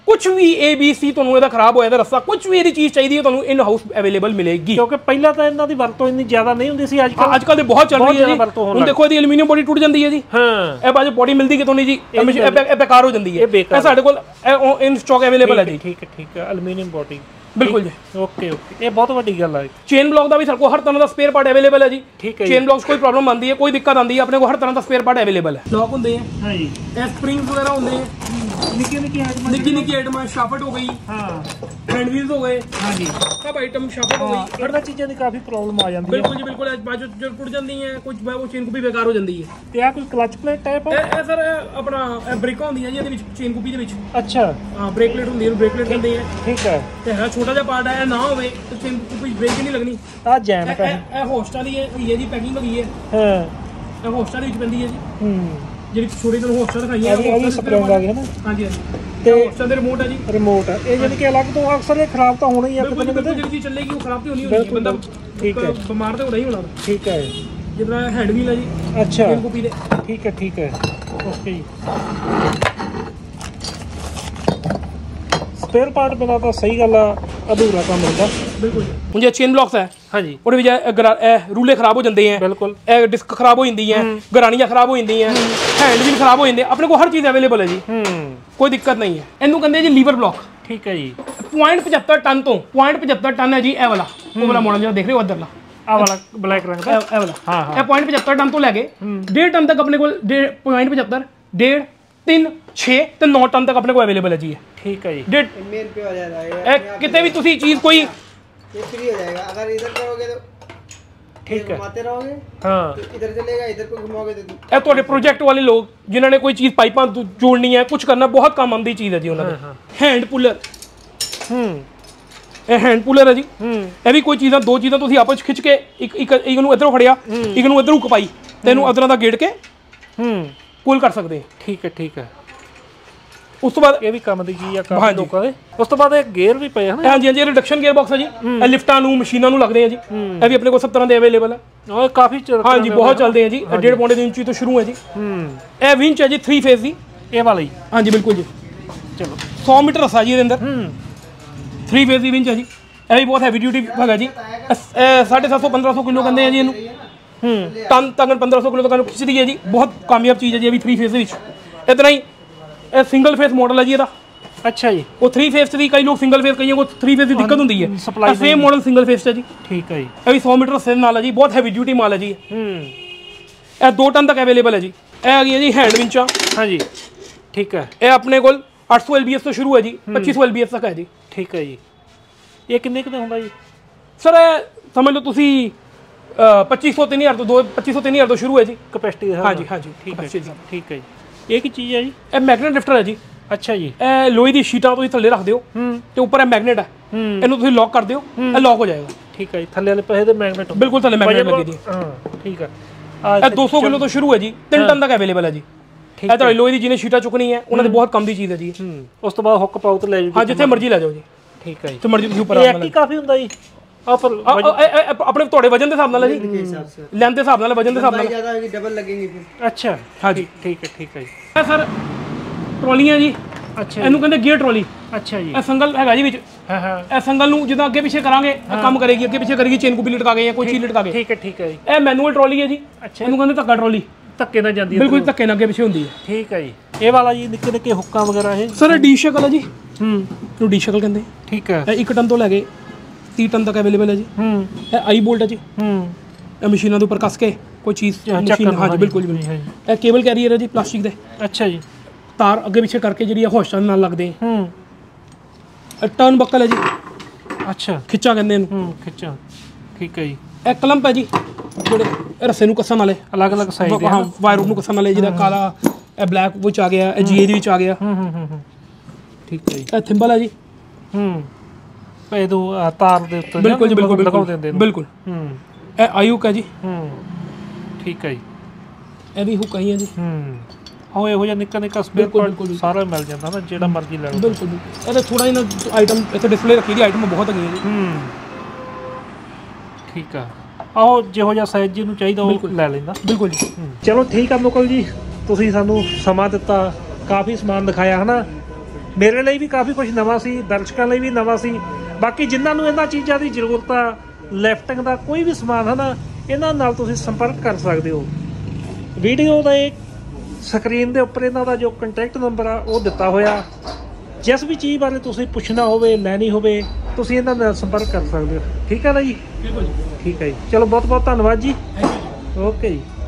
ਕੁਝ ਵੀ ABC ਤੁਹਾਨੂੰ ਇਹਦਾ ਖਰਾਬ ਹੋਇਆ ਦਾ ਰਸਤਾ, ਕੁਝ ਵੀ ਇਹਦੀ ਚੀਜ਼ ਚਾਹੀਦੀ ਹੈ ਤੁਹਾਨੂੰ ਇਨ ਹਾਊਸ ਅਵੇਲੇਬਲ ਮਿਲੇਗੀ। ਕਿਉਂਕਿ ਪਹਿਲਾਂ ਤਾਂ ਇਹਨਾਂ ਦੀ ਵਰਤੋਂ ਇੰਨੀ ਜ਼ਿਆਦਾ ਨਹੀਂ ਹੁੰਦੀ ਸੀ, ਅੱਜ ਕੱਲ੍ਹ ਤੇ ਬਹੁਤ ਚੱਲ ਰਹੀ ਹੈ ਜੀ। ਹੁਣ ਦੇਖੋ ਇਹਦੀ ਐਲੂਮੀਨੀਅਮ ਬੋਡੀ ਟੁੱਟ ਜਾਂਦੀ ਹੈ ਜੀ, ਹਾਂ ਇਹ ਬਾਜੂ ਬੋਡੀ ਮਿਲਦੀ ਕਿਤੋਂ ਨਹੀਂ ਜੀ, ਇਹ ਬੇਕਾਰ ਹੋ ਜਾਂਦੀ ਹੈ। ਇਹ ਸਾਡੇ ਕੋਲ ਇਨ ਸਟਾਕ ਅਵੇਲੇਬਲ ਹੈ ਜੀ। ਠੀਕ ਹੈ ਐਲੂਮੀਨੀਅਮ ਬੋਡੀ ਬਿਲਕੁਲ ਜੀ। ਓਕੇ ਇਹ ਬਹੁਤ ਵੱਡੀ ਗੱਲ ਹੈ। ਚੇਨ ਬਲੌਕ ਦਾ ਵੀ ਸਾਡੇ ਕੋਲ ਹਰ ਤਰ੍ਹਾਂ ਦਾ ਸਪੇਅਰ ਪਾਰਟ ਅਵੇਲੇਬਲ ਹੈ ਜੀ। ਠੀਕ ਹੈ। ਚੇਨ ਬਲੌਕਸ ਕੋਈ ਪ੍ਰੋਬਲਮ ਆਉਂਦੀ ਹੈ, ਕੋਈ ਦਿੱਕਤ ਆਉਂਦੀ ਹੈ, ਆਪਣੇ ਕੋਲ ਹਰ ਤਰ੍ਹਾਂ ਦਾ ਸਪੇਅਰ ਪਾਰਟ ਅਵੇਲੇਬਲ ਹੈ। ਲੌਕ ਹੁੰਦੇ ਹੈ, ਹਾਂ ਜੀ, ਇਹ ਸਪ੍ਰਿੰਗਸ ਵਗੈਰਾ ਹੁੰਦੇ ਹੈ, ਨਿੱਕੀ ਆਈਟਮਾਂ ਸ਼ਾਫਟ ਹੋ ਗਈ, ਹਾਂ ਹੈਂਡ ਵੀਲਸ ਹੋ ਗਏ, ਹਾਂ ਜੀ ਸਭ ਆਈਟਮ ਸ਼ਾਫਟ ਹੋ ਗਈ। ਇਹਨਾਂ ਚੀਜ਼ਾਂ ਦੀ ਕਾਫੀ ਪ੍ਰੋਬਲਮ ਆ ਜਾਂਦੀ ਹੈ। ਬਿਲਕੁਲ ਜੀ ਬਿਲਕੁਲ, ਬਾਜੂ ਜੋ ਟੁੱਟ ਜਾਂਦੀ ਹੈ, ਕੁਝ ਉਹ ਚੇਨ ਕੁਪੀ ਬੇਕਾਰ ਹੋ ਜਾਂਦੀ ਹੈ। ਤੇ ਆ ਕੋਈ ਕਲਚ ਪਲੇਟ ਟਾਈਪ ਹੈ? ਇਹ ਸਰ ਆਪਣਾ ਬ੍ਰੇਕਾਂ ਹੁੰਦੀਆਂ ਜੀ ਇਹਦੇ ਵਿੱਚ, ਚੇਨ ਕੁਪੀ ਦੇ ਵਿੱਚ। ਅੱਛਾ ਹਾਂ ਬ੍ਰੇਕ ਪਲੇਟ ਹੁੰਦੀ ਹੈ, ਬ੍ਰੇਕ ਪਲੇਟ ਕਹਿੰਦੇ ਆ। ਠੀਕ ਹੈ। ਤੇ ਹੈ ਛੋਟਾ ਜਿਹਾ ਪਾਰਟ ਹੈ, ਨਾ ਹੋਵੇ ਤੇ ਚੇਨ ਕੁਪੀ ਬ੍ਰੇਕ ਹੀ ਨਹੀਂ ਲੱਗਣੀ। ਆ ਜੈਮ ਹੈ, ਇਹ ਹੋਸਟਾਂ ਦੀ ਹੋਈ ਹੈ ਜੀ, ਪੈਕਿੰਗ ਹੋਈ ਹੈ। ਹਾਂ ਇਹ ਹੋਸਟਾਂ ਦੇ ਵਿੱਚ ਪੈਂਦੀ ਹੈ ਜੀ। ਜਿਹੜੀ ਛੋਟੀ ਤੁਹਾਨੂੰ ਹੋਸਟਾਂ ਦਿਖਾਈਆਂ ਇਹ ਸਪਰਿੰਗ ਆ ਗਿਆ ਨਾ। ਹਾਂਜੀ ਤੇ ਹੋਸਟਾਂ ਦੇ ਰਿਮੋਟ ਹੈ ਜੀ, ਰਿਮੋਟ ਹੈ ਇਹ, ਜਾਨੀ ਕਿ ਅਲੱਗ ਤੋਂ ਅਕਸਰ ਇਹ ਖਰਾਬ ਤਾਂ ਹੋਣਾ ਹੀ ਆ। ਜਿਹੜੀ ਚੀਜ਼ ਚੱਲੇਗੀ ਉਹ ਖਰਾਬ ਤੇ ਹੋਣੀ ਹੋਣੀ ਹੈ, ਬੰਦਾ ਠੀਕ ਹੈ ਬਿਮਾਰ ਤੇ ਹੋਣਾ ਹੀ ਹੋਣਾ। ਠੀਕ ਹੈ। ਜਿੱਦਾਂ ਹੈਂਡ ਵੀਲ ਹੈ ਜੀ। ਅੱਛਾ ਕਾਪੀ ਦੇ। ਠੀਕ ਹੈ ਓਕੇ ਜੀ। ਸਪੇਅਰ ਪਾਰਟ ਬਿਨਾਂ ਤਾਂ ਸਹੀ ਗੱਲ ਆ ਅਧੂਰਾ ਕੰਮ ਹੁੰਦਾ। ਬਿਲਕੁਲ ਹੁਣ ਜੇ ਚੇਨ ਬਲੌਕਸ ਹੈ, ਹਾਂਜੀ ਉਹਦੇ ਵਿੱਚ ਰੂਲੇ ਖਰਾਬ ਹੋ ਜਾਂਦੇ ਹੈ, ਬਿਲਕੁਲ ਇਹ ਡਿਸਕ ਖਰਾਬ ਹੋ ਜਾਂਦੀ ਹੈ, ਗਰਾਣੀਆਂ ਖਰਾਬ ਹੋ ਜਾਂਦੀਆਂ, ਹੈਂਡ ਵੀਲ ਖਰਾਬ ਹੋ ਜਾਂਦੇ, ਆਪਣੇ ਕੋਲ ਹਰ ਚੀਜ਼ ਅਵੇਲੇਬਲ ਹੈ ਜੀ। ਕੋਈ ਦਿੱਕਤ ਨਹੀਂ ਹੈ। ਇਹਨੂੰ ਕਹਿੰਦੇ ਜੀ ਲੀਵਰ ਬਲੌਕ। ਠੀਕ ਹੈ ਜੀ। 0.75 ਟਨ ਤੋਂ 0.75 ਟਨ ਹੈ ਜੀ ਇਹ ਵਾਲਾ, ਉਹ ਵਾਲਾ ਮਾਡਲ ਜਿਹੜਾ ਦੇਖ ਰਹੇ ਹੋ ਉੱਧਰਲਾ, ਆ ਵਾਲਾ ਬਲੈਕ ਰੰਗ ਦਾ ਇਹ ਵਾਲਾ। ਹਾਂ ਇਹ 0.75 ਟਨ ਤੋਂ ਲੈ ਕੇ 1.5 ਟਨ ਤੱਕ ਆਪਣੇ ਕੋਲ 0.75 1.5 3 6 ਤੇ 9 ਟਨ ਤੱਕ ਆਪਣੇ ਕੋਲ ਅਵੇਲੇਬਲ ਹੈ ਜੀ। ਠੀਕ ਹੈ ਜੀ। मेन पे हो जाएगा कितने भी तुसी चीज कोई ये फ्री हो जाएगा। अगर इधर करोगे तो ठीक है, घुमाते रहोगे हाँ तो इधर चलेगा, इधर पे घुमाओगे तो ਇਹ ਤੁਹਾਡੇ ਪ੍ਰੋਜੈਕਟ ਵਾਲੇ ਲੋਕ ਜਿਨ੍ਹਾਂ ਨੇ ਕੋਈ ਚੀਜ਼ ਪਾਈਪਾਂ ਜੋੜਨੀ ਹੈ, ਕੁਝ ਕਰਨਾ, ਬਹੁਤ ਕੰਮ ਆਉਂਦੀ ਚੀਜ਼ ਹੈ ਜੀ ਉਹਨਾਂ ਦੇ। ਹੈਂਡ ਪੁੱਲਰ, ਇਹ ਹੈਂਡ ਪੁੱਲਰ ਹੈ ਜੀ। ਇਹ ਵੀ ਕੋਈ ਚੀਜ਼ਾਂ, ਦੋ ਚੀਜ਼ਾਂ ਤੁਸੀਂ ਆਪਸ ਵਿੱਚ ਖਿੱਚ ਕੇ ਇੱਕ ਨੂੰ ਇੱਧਰੋਂ ਫੜਿਆ, ਇੱਕ ਨੂੰ ਇੱਧਰੋਂ ਕਪਾਈ, ਤੇ ਇਹਨੂੰ ਅਦਰਾਂ ਦਾ ਗੇੜ ਕੇ ਪੁੱਲ ਕਰ ਸਕਦੇ। ਠੀਕ ਹੈ। ਉਸ ਤੋਂ ਬਾਅਦ ਇਹ ਵੀ ਕੰਮ ਦੀ ਚੀਜ਼ ਆ ਕਾਫੀ ਲੋਕਾਂ ਦੇ। ਉਸ ਤੋਂ ਬਾਅਦ ਇਹ ਗੇਅਰ ਵੀ ਪਏ ਹਨ। ਹਾਂਜੀ ਇਹ ਰਿਡਕਸ਼ਨ ਗੇਅਰ ਬਾਕਸ ਹੈ ਜੀ। ਇਹ ਲਿਫਟਾਂ ਨੂੰ, ਮਸ਼ੀਨਾਂ ਨੂੰ ਲੱਗਦੇ ਆ ਜੀ। ਇਹ ਵੀ ਆਪਣੇ ਕੋਲ ਸਭ ਤਰ੍ਹਾਂ ਦੇ ਅਵੇਲੇਬਲ ਹੈ। ਉਹ ਕਾਫੀ ਹਾਂਜੀ ਬਹੁਤ ਚੱਲਦੇ ਆ ਜੀ। 1.5 ਪੌਂਡ ਦੀ ਇੰਚੀ ਤੋਂ ਸ਼ੁਰੂ ਹੈ ਜੀ। ਇਹ ਵਿੰਚ ਹੈ ਜੀ 3 ਫੇਜ਼ ਦੀ, ਇਹ ਵਾਲਾ ਹੀ। ਹਾਂਜੀ ਬਿਲਕੁਲ ਜੀ। ਚਲੋ 100 ਮੀਟਰ ਰਸਾ ਜੀ ਇਹਦੇ ਅੰਦਰ। 3 ਫੇਜ਼ ਦੀ ਵਿੰਚ ਹੈ ਜੀ। ਇਹ ਵੀ ਬਹੁਤ ਹੈਵੀ ਡਿਊਟੀ ਹੈਗਾ ਜੀ। 750-1500 ਕਿਲੋ ਕਹਿੰਦੇ ਆ ਜੀ ਇਹਨੂੰ। ਟਨ ਤੱਕ 1500 ਕਿਲੋ ਤੱਕ ਖਿੱਚਦੀ ਹੈ ਜੀ। ਬਹੁਤ ਕਾਮਯਾਬ ਚੀਜ਼ ਹੈ ਜੀ ਇਹ ਵੀ 3 ਫੇਜ਼ ਦੇ ਵਿੱਚ। ਇਤਨਾ ਹੀ ਇਹ ਸਿੰਗਲ ਫੇਸ ਮਾਡਲ ਹੈ ਜੀ ਇਹਦਾ। ਅੱਛਾ ਜੀ। ਉਹ 3 ਫੇਸ ਦੀ, ਕਈ ਲੋਕ ਸਿੰਗਲ ਫੇਸ, ਕਈਆਂ ਕੋਲ 3 ਫੇਸ ਦੀ ਦਿੱਕਤ ਹੁੰਦੀ ਹੈ। ਸੇਮ ਮਾਡਲ ਸਿੰਗਲ ਫੇਸ ਹੈ ਜੀ। ਠੀਕ ਹੈ ਜੀ। ਇਹ ਵੀ 100 ਮੀਟਰ ਰਸੇ ਨਾਲ ਹੈ ਜੀ। ਬਹੁਤ ਹੈਵੀ ਡਿਊਟੀ ਮਾਲ ਹੈ ਜੀ। ਇਹ 2 ਟਨ ਤੱਕ ਅਵੇਲੇਬਲ ਹੈ ਜੀ। ਇਹ ਆ ਗਈ ਹੈ ਜੀ ਹੈਂਡ ਵਿੰਚਾਂ। ਹਾਂਜੀ ਠੀਕ ਹੈ। ਇਹ ਆਪਣੇ ਕੋਲ 800 LBS ਤੋਂ ਸ਼ੁਰੂ ਹੈ ਜੀ, 2500 LBS ਤੱਕ ਹੈ ਜੀ। ਠੀਕ ਹੈ ਜੀ। ਇਹ ਕਿੰਨੇ ਕੁ ਦਾ ਹੁੰਦਾ ਜੀ ਸਰ? ਇਹ ਸਮਝ ਲਓ ਤੁਸੀਂ 2500-3000 ਤੋਂ 2500-3000 ਤੋਂ ਸ਼ੁਰੂ ਹੈ ਜੀ ਕਪੈਸਿਟੀ। ਹਾਂਜੀ ਠੀਕ ਹੈ ਜੀ। ਇਹ ਕੀ ਚੀਜ਼ ਹੈ ਜੀ? ਇਹ ਮੈਗਨੇਟ ਲਿਫਟਰ ਹੈ ਜੀ। ਅੱਛਾ ਜੀ। ਇਹ ਲੋਹੇ ਦੀ ਸ਼ੀਟਾਂ ਤੁਸੀਂ ਥੱਲੇ ਰੱਖ ਦਿਓ ਤੇ ਉੱਪਰ ਇਹ ਮੈਗਨੇਟ ਹੈ, ਇਹਨੂੰ ਤੁਸੀਂ ਲੌਕ ਕਰ ਦਿਓ, ਇਹ ਲੌਕ ਹੋ ਜਾਏਗਾ। ਠੀਕ ਹੈ ਜੀ। ਥੱਲੇ ਵਾਲੇ ਪਾਸੇ ਤੇ ਮੈਗਨੇਟ, ਬਿਲਕੁਲ ਥੱਲੇ ਮੈਗਨੇਟ ਲੱਗੀ ਦੀ। ਹਾਂ ਠੀਕ ਹੈ। ਇਹ 200 ਕਿਲੋ ਤੋਂ ਸ਼ੁਰੂ ਹੈ ਜੀ, 3 ਟਨ ਤੱਕ ਅਵੇਲੇਬਲ ਹੈ ਜੀ। ਇਹ ਤੁਹਾਡੀ ਲੋਹੇ ਦੀ ਜਿਹਨੇ ਸ਼ੀਟਾਂ ਚੁੱਕਣੀ ਹੈ ਉਹਨਾਂ ਦੇ ਬਹੁਤ ਕੰਮ ਦੀ ਚੀਜ਼ ਹੈ ਜੀ। ਉਸ ਤੋਂ ਬਾਅਦ ਹੁੱਕ ਪਾਓ ਤੇ ਲੈ ਜਾਓ। ਹਾਂ ਜਿੱਥੇ ਮਰਜ਼ੀ ਲੈ ਜਾਓ ਜੀ। ਠੀਕ ਹੈ ਜੀ। ਜਿੱਥੇ ਮਰਜ਼ੀ ਤੁਸੀਂ ਉੱਪਰ ਆ ਕੇ ਕਾਫੀ ਹੁੰਦਾ ਜੀ। ਆਪਣੇ ਤੁਹਾਡੇ ਵਜਨ ਦੇ ਹਿਸਾਬ ਨਾਲ ਹੈ ਜੀ, ਲੈਂਥ ਦੇ ਹਿਸਾਬ ਨਾਲ, ਵਜਨ ਦੇ ਹਿਸਾਬ ਨਾਲ ज्यादा होगी डबल लगेंगे फिर। अच्छा हाँ जी ठीक है जी। ਇਹ ਸਰ ਟਰਾਲੀਆਂ ਜੀ। ਅੱਛਾ ਇਹਨੂੰ ਕਹਿੰਦੇ ਗੀਅਰ ਟਰਾਲੀ। ਅੱਛਾ ਜੀ। ਇਹ ਸੰਗਲ ਹੈਗਾ ਜੀ ਵਿੱਚ। ਹਾਂ ਇਹ ਸੰਗਲ ਨੂੰ ਜਿੱਦਾਂ ਅੱਗੇ ਪਿੱਛੇ ਕਰਾਂਗੇ ਕੰਮ ਕਰੇਗੀ, ਅੱਗੇ ਪਿੱਛੇ ਕਰੇਗੀ, ਚੇਨ ਕੁਪੀ ਲਟਕਾ ਕੇ ਜਾਂ ਕੋਈ ਚੀਜ਼ ਲਟਕਾ ਕੇ। ਠੀਕ ਹੈ ਜੀ। ਇਹ ਮੈਨੂਅਲ ਟਰਾਲੀ ਹੈ ਜੀ। ਅੱਛਾ ਇਹਨੂੰ ਕਹਿੰਦੇ ਧੱਕਾ ਟਰਾਲੀ। ਧੱਕੇ ਨਾਲ ਜਾਂਦੀ ਹੈ, ਬਿਲਕੁਲ ਧੱਕੇ ਨਾਲ ਅੱਗੇ ਪਿੱਛੇ ਹੁੰਦੀ ਹੈ। ਠੀਕ ਹੈ ਜੀ। ਇਹ ਵਾਲਾ ਜੀ ਨਿੱਕੇ ਨਿੱਕੇ ਹੁੱਕਾਂ ਵਗੈਰਾ ਇਹ ਸਰ ਡੀ ਸ਼ਕਲ ਹੈ ਜੀ। ਇਹਨੂੰ ਡੀ ਸ਼ਕਲ ਕਹਿੰਦੇ। ਠੀਕ ਹੈ। ਇਹ 1 ਟਨ ਤੋਂ ਲੈ ਕੇ 30 ਟਨ ਤੱਕ ਅਵੇਲੇਬਲ ਹੈ ਜੀ। ਇਹ ਆਈ ਬੋਲਟ ਹੈ ਜੀ। ਇਹ ਮਸ਼ੀਨਾਂ ਦੇ ਉੱਪਰ ਕੱਸ ਕੇ ਕੋਈ ਚੀਜ਼ ਮਸ਼ੀਨ। ਹਾਂਜੀ ਬਿਲਕੁਲ ਜੀ। ਇਹ ਕੇਬਲ ਕੈਰੀਅਰ ਹੈ ਜੀ ਪਲਾਸਟਿਕ ਦੇ। ਅੱਛਾ ਜੀ। ਤਾਰ ਅੱਗੇ ਪਿੱਛੇ ਕਰਕੇ ਜਿਹੜੀ ਹੋਸਟਾਂ ਨਾਲ ਲੱਗਦੇ। ਇਹ ਟਰਨ ਬਕਲ ਹੈ ਜੀ। ਅੱਛਾ ਖਿੱਚਾ ਕਹਿੰਦੇ ਇਹਨੂੰ। ਖਿੱਚਾ ਠੀਕ ਹੈ ਜੀ। ਇਹ ਕਲੰਪ ਹੈ ਜੀ, ਜਿਹੜੇ ਰੱਸੇ ਨੂੰ ਕੱਸਣ ਵਾਲੇ, ਅਲੱਗ-ਅਲੱਗ ਸਾਈਜ਼ ਦੇ। ਹਾਂ ਵਾਇਰ ਨੂੰ ਕੱਸਣ ਵਾਲੇ, ਜਿਹਦਾ ਕਾਲਾ, ਇਹ ਬਲੈਕ ਵਿੱਚ ਆ ਗਿਆ, ਇਹ GA ਦੇ ਵਿੱਚ ਆ ਗਿਆ। ਠੀਕ ਹੈ ਜੀ। ਇਹ ਥਿੰਬਲ ਹੈ ਜੀ। ਇਹ ਦੋ ਤਾਰ ਦੇ ਉੱਤੇ ਬਿਲਕੁਲ ਜੀ, ਬਿਲਕੁਲ ਲਗਾਉਂਦੇ ਹੁੰਦੇ ਨੇ। ਬਿਲਕੁਲ। ਇਹ ਆਈ ਹੁੱਕ ਹੈ ਜੀ। ਠੀਕ ਹੈ ਜੀ। ਇਹ ਵੀ ਹੁੱਕ ਆਈ ਹੈ ਜੀ। ਹਾਂ ਇਹੋ ਜਿਹਾ ਨਿੱਕਾ ਨਿੱਕਾ ਸਪੇਅਰ ਸਾਰਾ ਮਿਲ ਜਾਂਦਾ ਨਾ, ਜਿਹੜਾ ਮਰਜ਼ੀ ਲੈ ਲਓ। ਬਿਲਕੁਲ। ਇਹਦੇ ਥੋੜਾ ਜਿਹਾ ਆਈਟਮ ਇੱਥੇ ਡਿਸਪਲੇ ਰੱਖੀ ਦੀ, ਆਈਟਮ ਬਹੁਤ ਹੈਗੀ ਹੈ ਜੀ। ਠੀਕ ਆ। ਆਹੋ ਜਿਹੋ ਜਿਹਾ ਸਾਈਜ਼ ਜਿਹਨੂੰ ਚਾਹੀਦਾ ਉਹ ਲੈ ਲੈਂਦਾ। ਬਿਲਕੁਲ ਜੀ। ਚਲੋ ਠੀਕ ਆ ਮੁਕਲ ਜੀ, ਤੁਸੀਂ ਸਾਨੂੰ ਸਮਾਂ ਦਿੱਤਾ, ਕਾਫੀ ਸਮਾਨ ਦਿਖਾਇਆ ਹੈ ਨਾ। ਮੇਰੇ ਲਈ ਵੀ ਕਾਫੀ ਕੁਝ ਨਵਾਂ ਸੀ, ਦਰਸ਼ਕਾਂ ਲਈ ਵੀ ਨਵਾਂ ਸੀ। ਬਾਕੀ ਜਿਨ੍ਹਾਂ ਨੂੰ ਇਹਨਾਂ ਚੀਜ਼ਾਂ ਦੀ ਜ਼ਰੂਰਤ ਆ, ਲਿਫਟਿੰਗ ਦਾ ਕੋਈ ਵੀ ਸਮਾਨ ਹੈ ਨਾ, ਇਹਨਾਂ ਨਾਲ ਤੁਸੀਂ ਸੰਪਰਕ ਕਰ ਸਕਦੇ ਹੋ। ਵੀਡੀਓ ਦੇ ਸਕਰੀਨ ਦੇ ਉੱਪਰ ਇਹਨਾਂ ਦਾ ਜੋ ਕੰਟੈਕਟ ਨੰਬਰ ਆ ਉਹ ਦਿੱਤਾ ਹੋਇਆ। ਜਿਸ ਵੀ ਚੀਜ਼ ਬਾਰੇ ਤੁਸੀਂ ਪੁੱਛਣਾ ਹੋਵੇ, ਲੈਣੀ ਹੋਵੇ, ਤੁਸੀਂ ਇਹਨਾਂ ਨਾਲ ਸੰਪਰਕ ਕਰ ਸਕਦੇ ਹੋ। ਠੀਕ ਹੈ ਨਾ ਜੀ? ਬਿਲਕੁਲ ਜੀ। ਠੀਕ ਹੈ ਜੀ, ਚਲੋ ਬਹੁਤ ਬਹੁਤ ਧੰਨਵਾਦ ਜੀ। ਓਕੇ ਜੀ।